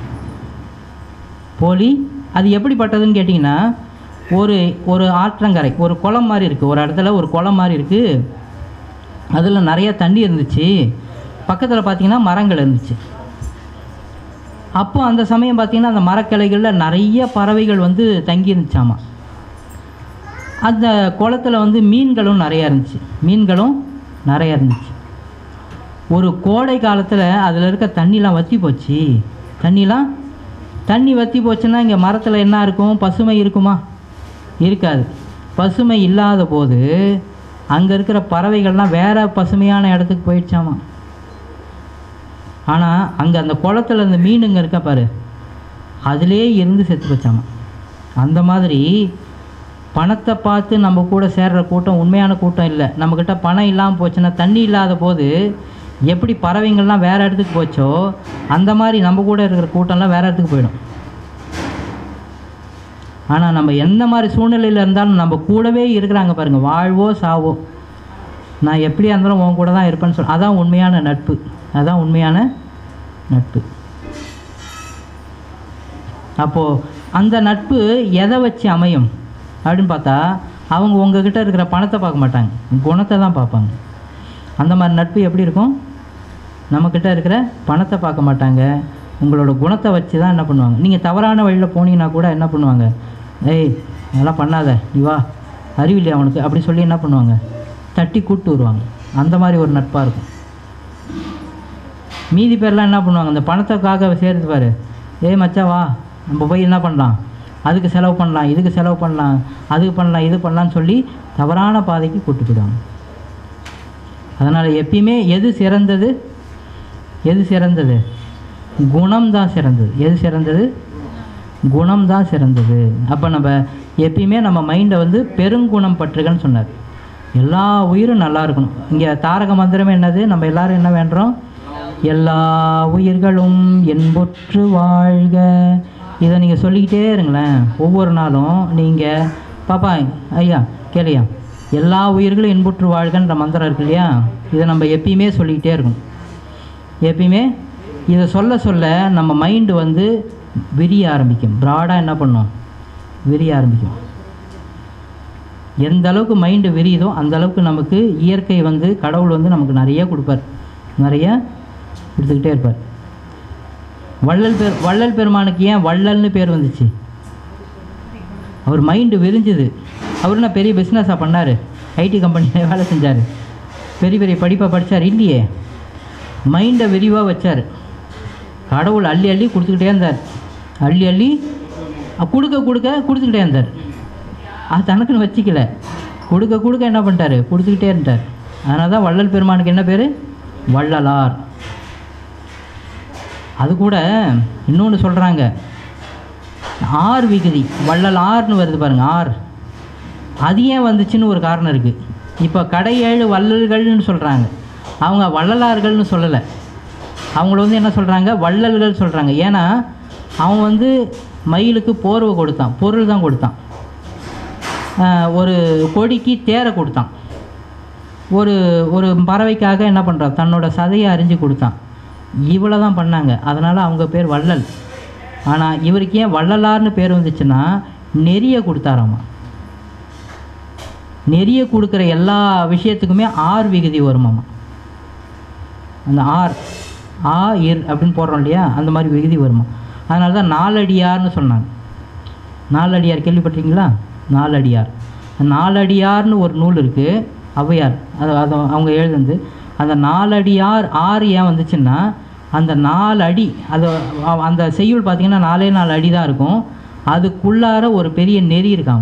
போலி. அது எப்படிப்பட்டதுன்னு கேட்டிங்கன்னா, ஒரு ஒரு ஆற்றங்கரை, ஒரு குளம் மாதிரி இருக்குது. ஒரு இடத்துல ஒரு குளம் மாதிரி இருக்குது, அதில் நிறைய தண்ணி இருந்துச்சு. பக்கத்தில் பார்த்திங்கன்னா மரங்கள் இருந்துச்சு. அப்போ அந்த சமயம் பார்த்திங்கன்னா அந்த மரக்கிளைகளில் நிறைய பறவைகள் வந்து தங்கி இருந்துச்சாமா. அந்த குளத்தில் வந்து மீன்களும் நிறையா இருந்துச்சு. மீன்களும் நிறையா இருந்துச்சு. ஒரு கோடை காலத்தில் அதில் இருக்க தண்ணிலாம் வற்றி போச்சு. தண்ணிலாம் தண்ணி வற்றி போச்சுன்னா இங்கே மரத்தில் என்ன இருக்கும்? பசுமை இருக்குமா? இருக்காது. பசுமை இல்லாத போது அங்கே இருக்கிற பறவைகள்லாம் வேறு பசுமையான இடத்துக்கு போயிடுச்சாமா. ஆனால் அங்கே அந்த குளத்தில் அந்த மீனுங்க இருக்கா பாரு, அதிலே இருந்து செத்து போச்சாமா. அந்த மாதிரி பணத்தை பார்த்து நம்ம கூட சேர்கிற கூட்டம் உண்மையான கூட்டம் இல்லை. நம்மக்கிட்ட பணம் இல்லாமல் போச்சுன்னா, தண்ணி இல்லாத போது எப்படி பறவைங்கள்லாம் வேறு இடத்துக்கு போச்சோ அந்த மாதிரி நம்ம கூட இருக்கிற கூட்டம்லாம் வேறு இடத்துக்கு போயிடும். ஆனால் நம்ம எந்த மாதிரி சூழ்நிலையில் இருந்தாலும் நம்ம கூடவே இருக்கிறாங்க பாருங்கள், வாழ்வோ சாவோ நான் எப்படியா இருந்தாலும் உன் கூட தான் இருப்பேன்னு சொல். அதான் உண்மையான நட்பு, அதான் உண்மையான நட்பு. அப்போது அந்த நட்பு எதை வச்சு அமையும் அப்படின்னு பார்த்தா, அவங்க உங்ககிட்ட இருக்கிற பணத்தை பார்க்க மாட்டாங்க, குணத்தை தான் பார்ப்பாங்க. அந்த மாதிரி நட்பு எப்படி இருக்கும்? நம்மக்கிட்ட இருக்கிற பணத்தை பார்க்க மாட்டாங்க, உங்களோட குணத்தை வச்சு தான் என்ன பண்ணுவாங்க. நீங்கள் தவறான வழியில் போனீங்கன்னா கூட என்ன பண்ணுவாங்க, ஏய் அதெல்லாம் பண்ணாத நீ வா, அறிவில்லையா அவனுக்கு அப்படி சொல்லி என்ன பண்ணுவாங்க, தட்டி கூப்பிட்டு வருவாங்க. அந்த மாதிரி ஒரு நட்பாக இருக்கும். மீதி பேர்லாம் என்ன பண்ணுவாங்க, அந்த பணத்துக்காக சேர்த்து பாரு, ஏய் மச்சா வா நம்ம போய் என்ன பண்ணலாம், அதுக்கு செலவு பண்ணலாம், இதுக்கு செலவு பண்ணலாம், அதுக்கு பண்ணலாம், இது பண்ணலான்னு சொல்லி தவறான பாதைக்கு கூட்டு போயிடுவாங்க. அதனால் எப்பயுமே எது சிறந்தது, எது சிறந்தது, குணம் தான் சிறந்தது. எது சிறந்தது, குணம் தான் சிறந்தது. அப்போ நம்ம எப்பயுமே நம்ம மைண்டை வந்து பெருங்குணம் பற்றுகன்னு சொன்னார். எல்லா உயிரும் நல்லா இருக்கணும். இங்கே தாரக மந்திரமே என்னது, நம்ம எல்லோரும் என்ன வேண்டுறோம், எல்லா உயிர்களும் என்பொற்று வாழ்க. இதை நீங்கள் சொல்லிக்கிட்டே இருங்களேன் ஒவ்வொரு நாளும். நீங்கள் பாப்பா ஐயா கேளியா, எல்லா உயிர்களும் இன்புற்று வாழ்கன்ற மந்திரம் இருக்கு இல்லையா, இதை நம்ம எப்பயுமே சொல்லிக்கிட்டே இருக்கணும். எப்பயுமே இதை சொல்ல சொல்ல நம்ம மைண்டு வந்து விரிய ஆரம்பிக்கும், ப்ராடாக என்ன பண்ணும், விரிய ஆரம்பிக்கும். எந்த அளவுக்கு மைண்டு விரியுதோ அந்த அளவுக்கு நமக்கு இயற்கை வந்து கடவுள் வந்து நமக்கு நிறைய கொடுப்பார், நிறைய கொடுத்துக்கிட்டே இருப்பார். வள்ளல் பேர் வள்ளல் பெருமானுக்கு ஏன் வள்ளல்னு பேர் வந்துச்சு, அவர் மைண்டு விரிஞ்சுது. அவர் என்ன பெரிய பிஸ்னஸாக பண்ணார், ஐடி கம்பெனியில் வேலை செஞ்சார், பெரிய பெரிய படிப்பாக படித்தார் இல்லையே, மைண்டை விரிவாக வச்சார். கடவுள் அள்ளி அள்ளி கொடுத்துக்கிட்டே இருந்தார், அள்ளி அள்ளி கொடுக்க கொடுக்க கொடுத்துக்கிட்டே இருந்தார். அது தனக்குன்னு வச்சிக்கல, கொடுக்க கொடுக்க என்ன பண்ணிட்டார், கொடுத்துக்கிட்டே இருந்தார். அதனால தான் வள்ளல் பெருமானுக்கு என்ன பேர், வள்ளலார். அது கூட இன்னொன்று சொல்கிறாங்க, ஆர் விகுதி, வள்ளல் ஆர்னு வருது பாருங்கள், ஆர் அது ஏன் வந்துச்சுன்னு ஒரு காரணம் இருக்குது. இப்போ கடை ஏழு வள்ளல்கள்னு சொல்கிறாங்க, அவங்க வள்ளலார்கள்னு சொல்லலை, அவங்கள வந்து என்ன சொல்கிறாங்க, வள்ளல்கள் சொல்கிறாங்க. ஏன்னா அவன் வந்து மயிலுக்கு போர்வை கொடுத்தான், பொருள் தான் கொடுத்தான், ஒரு கொடிக்கு தேரை கொடுத்தான், ஒரு ஒரு பறவைக்காக என்ன பண்ணுறான், தன்னோட சதையை அறிஞ்சு கொடுத்தான். இவ்வளோ தான் பண்ணாங்க, அதனால் அவங்க பேர் வள்ளல். ஆனால் இவருக்கு ஏன் வள்ளலார்னு பேர் வந்துச்சுன்னா, நெறிய கொடுத்தாராமா. நெறிய கொடுக்குற எல்லா விஷயத்துக்குமே ஆர் விகுதி வருமாமா. அந்த ஆர் ஆ இர் அப்படின்னு போடுறோம் இல்லையா, அந்த மாதிரி விகுதி வருமா. அதனால தான் நாலடியார்னு சொன்னாங்க. நாலடியார் கேள்விப்பட்டீங்களா, நாலடியார். நாலடியார்னு ஒரு நூல் இருக்குது, ஔவையார் அது அதை அவங்க எழுதுந்து. அந்த நாலடியார் ஆறு ஏன் வந்துச்சுன்னா, அந்த நாலு அடி அது அந்த செய்யுள் பார்த்திங்கன்னா நாலே நாலு அடி தான் இருக்கும், அதுக்குள்ளார ஒரு பெரிய நெறி இருக்காங்க.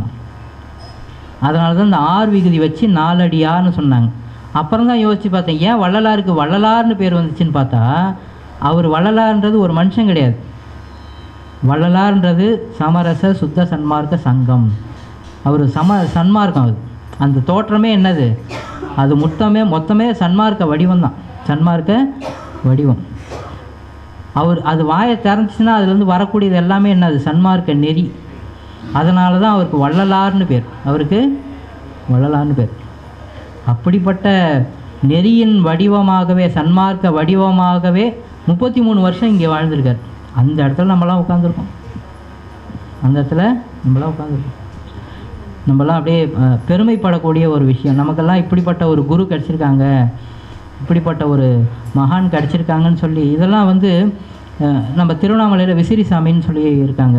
அதனால தான் இந்த ஆர் விகுதி வச்சு நாலடியார்னு சொன்னாங்க. அப்புறம் தான் யோசித்து பார்த்தேன், ஏன் வள்ளலாருக்கு வள்ளலார்னு பேர் வந்துச்சுன்னு பார்த்தா, அவர் வள்ளலார்ன்றது ஒரு மனுஷன் கிடையாது. வள்ளலார்ன்றது சமரச சுத்த சன்மார்க்க சங்கம். அவர் சம சன்மார்க்கம். அது அந்த தோற்றமே என்னது, அது மொத்தமே மொத்தமே சன்மார்க்க வடிவம் தான், சன்மார்க்க வடிவம். அவர் அது வாயை திறந்துச்சுன்னா அதுலேருந்து வரக்கூடியது எல்லாமே என்னது, சன்மார்க்க நெறி. அதனால தான் அவருக்கு வள்ளலார்னு பேர், அவருக்கு வள்ளலார்னு பேர். அப்படிப்பட்ட நெறியின் வடிவமாகவே, சன்மார்க்க வடிவமாகவே முப்பத்தி மூணு வருஷம் இங்கே வாழ்ந்திருக்கார். அந்த இடத்துல நம்மளாம் உட்காந்துருக்கோம், அந்த இடத்துல நம்மளாம் உட்காந்துருக்கோம். நம்மளாம் அப்படியே பெருமைப்படக்கூடிய ஒரு விஷயம். நமக்கெல்லாம் இப்படிப்பட்ட ஒரு குரு கிடச்சிருக்காங்க, இப்படிப்பட்ட ஒரு மகான் கிடச்சிருக்காங்கன்னு சொல்லி. இதெல்லாம் வந்து நம்ம திருவண்ணாமலையில் விசிறி சாமின்னு சொல்லி இருக்காங்க.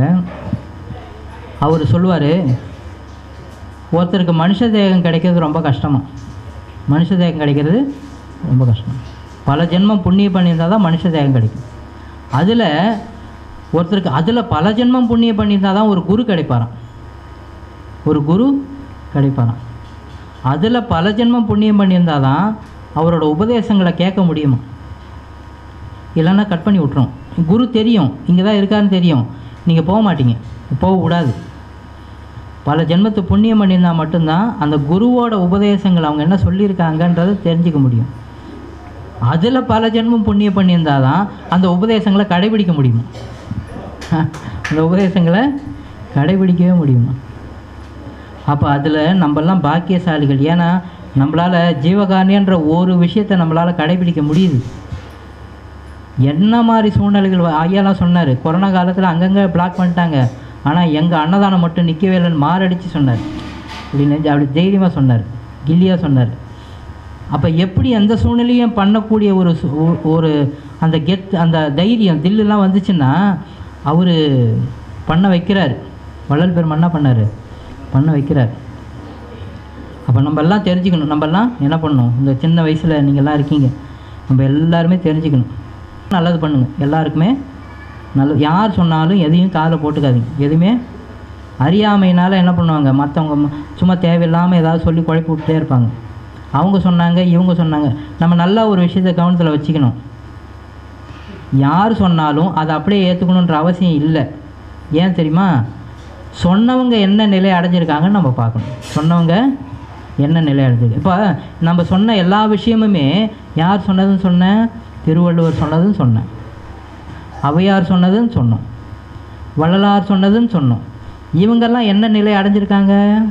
அவர் சொல்லுவார், ஒருத்தருக்கு மனுஷ தேகம் கிடைக்கிறது ரொம்ப கஷ்டமா, மனுஷ தேகம் கிடைக்கிறது ரொம்ப கஷ்டம். பல ஜென்மம் புண்ணியம் பண்ணியிருந்தால் தான் மனுஷ தேகம் கிடைக்கும். அதில் ஒருத்தருக்கு அதில் பல ஜென்மம் புண்ணியம் பண்ணியிருந்தால் தான் ஒரு குரு கிடைப்பாராம், ஒரு குரு கிடைப்பாராம். அதில் பல ஜென்மம் புண்ணியம் பண்ணியிருந்தால் தான் அவரோட உபதேசங்களை கேட்க முடியுமா, இல்லைன்னா கட் பண்ணி விட்டுரும். குரு தெரியும் இங்கே தான் இருக்காருன்னு தெரியும், நீங்கள் போக மாட்டீங்க, போகக்கூடாது. பல ஜென்மத்து புண்ணியம் பண்ணியிருந்தால் மட்டும்தான் அந்த குருவோட உபதேசங்கள் அவங்க என்ன சொல்லியிருக்காங்கன்றதை தெரிஞ்சிக்க முடியும். அதில் பல ஜென்மம் புண்ணியம் பண்ணியிருந்தால் தான் அந்த உபதேசங்களை கடைபிடிக்க முடியும், அந்த உபதேசங்களை கடைபிடிக்கவே முடியுமா? அப்போ அதில் நம்மெல்லாம் பாக்கியசாலிகள். ஏன்னா நம்மளால் ஜீவகாரணியன்ற ஒரு விஷயத்தை நம்மளால் கடைபிடிக்க முடியுது. என்ன மாதிரி சூழ்நிலைகள் ஐயாலாம் சொன்னார், கொரோனா காலத்தில் அங்கங்கே பிளாக் பண்ணிட்டாங்க, ஆனால் எங்கள் அன்னதானம் மட்டும் நிற்கவே இல்லைன்னு மாரடித்து சொன்னார். அப்படின்னு அப்படி தைரியமாக சொன்னார், கில்லியாக சொன்னார். அப்போ எப்படி அந்த சூழ்நிலையும் பண்ணக்கூடிய ஒரு ஒரு அந்த கெத் அந்த தைரியம் தில்லுலாம் வந்துச்சுன்னா அவர் பண்ண வைக்கிறார். வள்ளல் பெருமான் என்ன பண்ணார், பண்ண வைக்கிறார். அப்போ நம்ம எல்லாம் தெரிஞ்சுக்கணும். நம்மெல்லாம் என்ன பண்ணணும், இந்த சின்ன வயசில் நீங்கள்லாம் இருக்கீங்க, நம்ம எல்லாருமே தெரிஞ்சுக்கணும். நல்லது பண்ணுங்கள், எல்லாருக்குமே நல்லது. யார் சொன்னாலும் எதையும் காதில் போட்டுக்காதீங்க. எதுவுமே அறியாமையினால் என்ன பண்ணுவாங்க, மற்றவங்க சும்மா தேவையில்லாமல் ஏதாவது சொல்லி குழப்பி விட்டுட்டே இருப்பாங்க. அவங்க சொன்னாங்க, இவங்க சொன்னாங்க. நம்ம நல்லா ஒரு விஷயத்தை கவனத்தில் வச்சுக்கணும். யார் சொன்னாலும் அதை அப்படியே ஏற்றுக்கணுன்ற அவசியம் இல்லை. ஏன் தெரியுமா? சொன்னவங்க என்ன நிலை அடைஞ்சிருக்காங்கன்னு நம்ம பார்க்கணும். சொன்னவங்க என்ன நிலை அடைஞ்சிருக்கு. இப்போ நம்ம சொன்ன எல்லா விஷயமுமே யார் சொன்னதுன்னு சொன்னேன், திருவள்ளுவர் சொன்னதுன்னு சொன்னேன், ஔவையார் சொன்னதுன்னு சொன்னோம், வள்ளலார் சொன்னதுன்னு சொன்னோம். இவங்கெல்லாம் என்ன நிலை அடைஞ்சிருக்காங்க?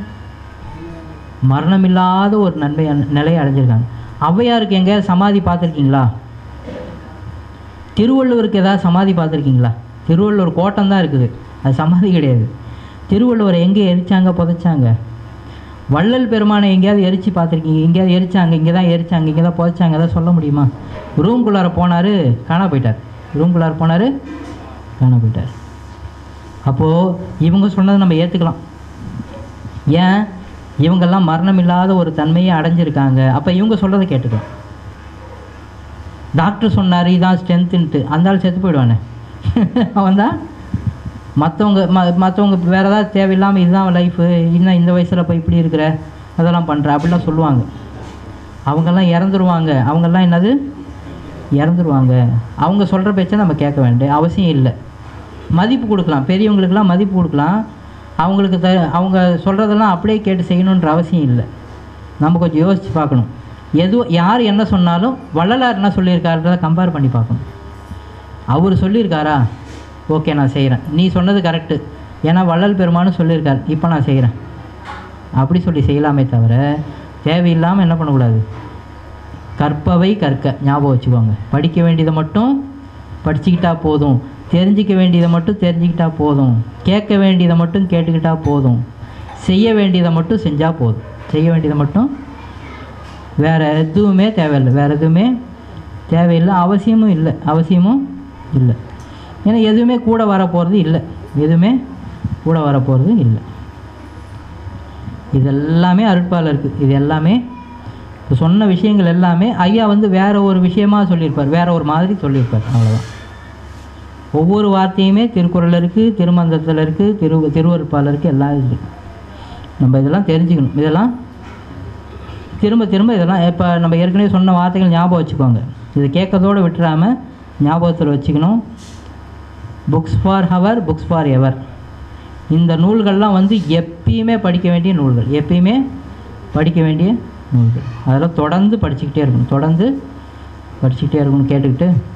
மரணமில்லாத ஒரு நன்மை நிலையை அடைஞ்சிருக்காங்க. ஔவையாருக்கு எங்கேயாவது சமாதி பார்த்துருக்கீங்களா? திருவள்ளுவருக்கு ஏதாவது சமாதி பார்த்துருக்கீங்களா? திருவள்ளுவர் கோட்டம் தான் இருக்குது, அது சமாதி கிடையாது. திருவள்ளுவரை எங்கே எரிச்சாங்க, புதைச்சாங்க? வள்ளல் பெருமானை எங்கேயாவது எரிச்சு பார்த்துருக்கீங்க? எங்கேயாவது எரிச்சாங்க, இங்கே தான் எரிச்சாங்க, இங்கே தான் புதைச்சாங்க, எதாவது சொல்ல முடியுமா? ரூம்குள்ளார போனார், காணா போயிட்டார். ரூம்குள்ளார போனார், காணா போயிட்டார். அப்போது இவங்க சொன்னதை நம்ம ஏற்றுக்கலாம். ஏன்? இவங்கெல்லாம் மரணம் இல்லாத ஒரு தன்மையை அடைஞ்சிருக்காங்க. அப்போ இவங்க சொல்கிறத கேட்டுக்கலாம். டாக்டர் சொன்னார் இதான் ஸ்ட்ரென்த்துன்ட்டு, அந்த ஆள் செத்து போயிடுவானே அவன் தான். மற்றவங்க ம மற்றவங்க வேறு ஏதாவது தேவையில்லாமல் இதுதான் லைஃபு, இன்னும் இந்த வயசில் போய் இப்படி இருக்கிற, அதெல்லாம் பண்ணுற அப்படிலாம் சொல்லுவாங்க. அவங்கெல்லாம் இறந்துருவாங்க. அவங்கெல்லாம் என்னது, இறந்துருவாங்க. அவங்க சொல்கிற பேச்சை நம்ம கேட்க வேண்டிய அவசியம் இல்லை. மதிப்பு கொடுக்கலாம், பெரியவங்களுக்கெல்லாம் மதிப்பு கொடுக்கலாம். அவங்களுக்கு த அவங்க சொல்கிறதெல்லாம் அப்படியே கேட்டு செய்யணுன்ற அவசியம் இல்லை. நம்ம கொஞ்சம் யோசித்து பார்க்கணும். எதுவும் யார் என்ன சொன்னாலும் வள்ளலார் என்ன சொல்லியிருக்காருன்றதை கம்பேர் பண்ணி பார்க்கணும். அவர் சொல்லியிருக்காரா, ஓகே நான் செய்கிறேன், நீ சொன்னது கரெக்டு, ஏன்னா வள்ளல் பெருமானும் சொல்லியிருக்கார், இப்போ நான் செய்கிறேன், அப்படி சொல்லி செய்யலாமே தவிர தேவையில்லாமல் என்ன பண்ணக்கூடாது. கற்பவை கற்க, ஞாபகம் வச்சுக்கோங்க. படிக்க வேண்டியதை மட்டும் படிச்சுக்கிட்டா போதும், தெரிஞ்சிக்க வேண்டியதை மட்டும் தெரிஞ்சுக்கிட்டா போதும், கேட்க வேண்டியதை மட்டும் கேட்டுக்கிட்டால் போதும், செய்ய வேண்டியதை மட்டும் செஞ்சால் போதும். செய்ய வேண்டியதை மட்டும், வேறு எதுவுமே தேவையில்லை, வேறு எதுவுமே தேவையில்லை, அவசியமும் இல்லை, அவசியமும் இல்லை. ஏன்னா எதுவுமே கூட வரப்போகிறது இல்லை, எதுவுமே கூட வரப்போகிறது இல்லை. இதெல்லாமே அருட்பால் இருக்குது. இது எல்லாமே சொன்ன விஷயங்கள் எல்லாமே ஐயா வந்து வேறு ஒரு விஷயமாக சொல்லியிருப்பார், வேறு ஒரு மாதிரி சொல்லியிருப்பார், அவ்வளோதான். ஒவ்வொரு வார்த்தையுமே திருக்குறளில் இருக்குது, திருமந்திரத்தில் இருக்குது, திரு திருவருட்பால் இருக்குது, எல்லாம் இருக்குது. நம்ம இதெல்லாம் தெரிஞ்சுக்கணும். இதெல்லாம் திரும்ப திரும்ப இதெல்லாம் இப்போ நம்ம ஏற்கனவே சொன்ன வார்த்தைகள் ஞாபகம் வச்சுக்கோங்க. இது கேட்கறதோடு விட்டுறாமல் ஞாபகத்தில் வச்சுக்கணும். Books for hour, books for ever. இந்த நூல்கள்லாம் வந்து எப்பயுமே படிக்க வேண்டிய நூல்கள், எப்பயுமே படிக்க வேண்டிய நூல்கள். அதெல்லாம் தொடர்ந்து படிச்சுக்கிட்டே இருக்கணும், தொடர்ந்து படிச்சுக்கிட்டே இருக்கணும், கேட்டுக்கிட்டு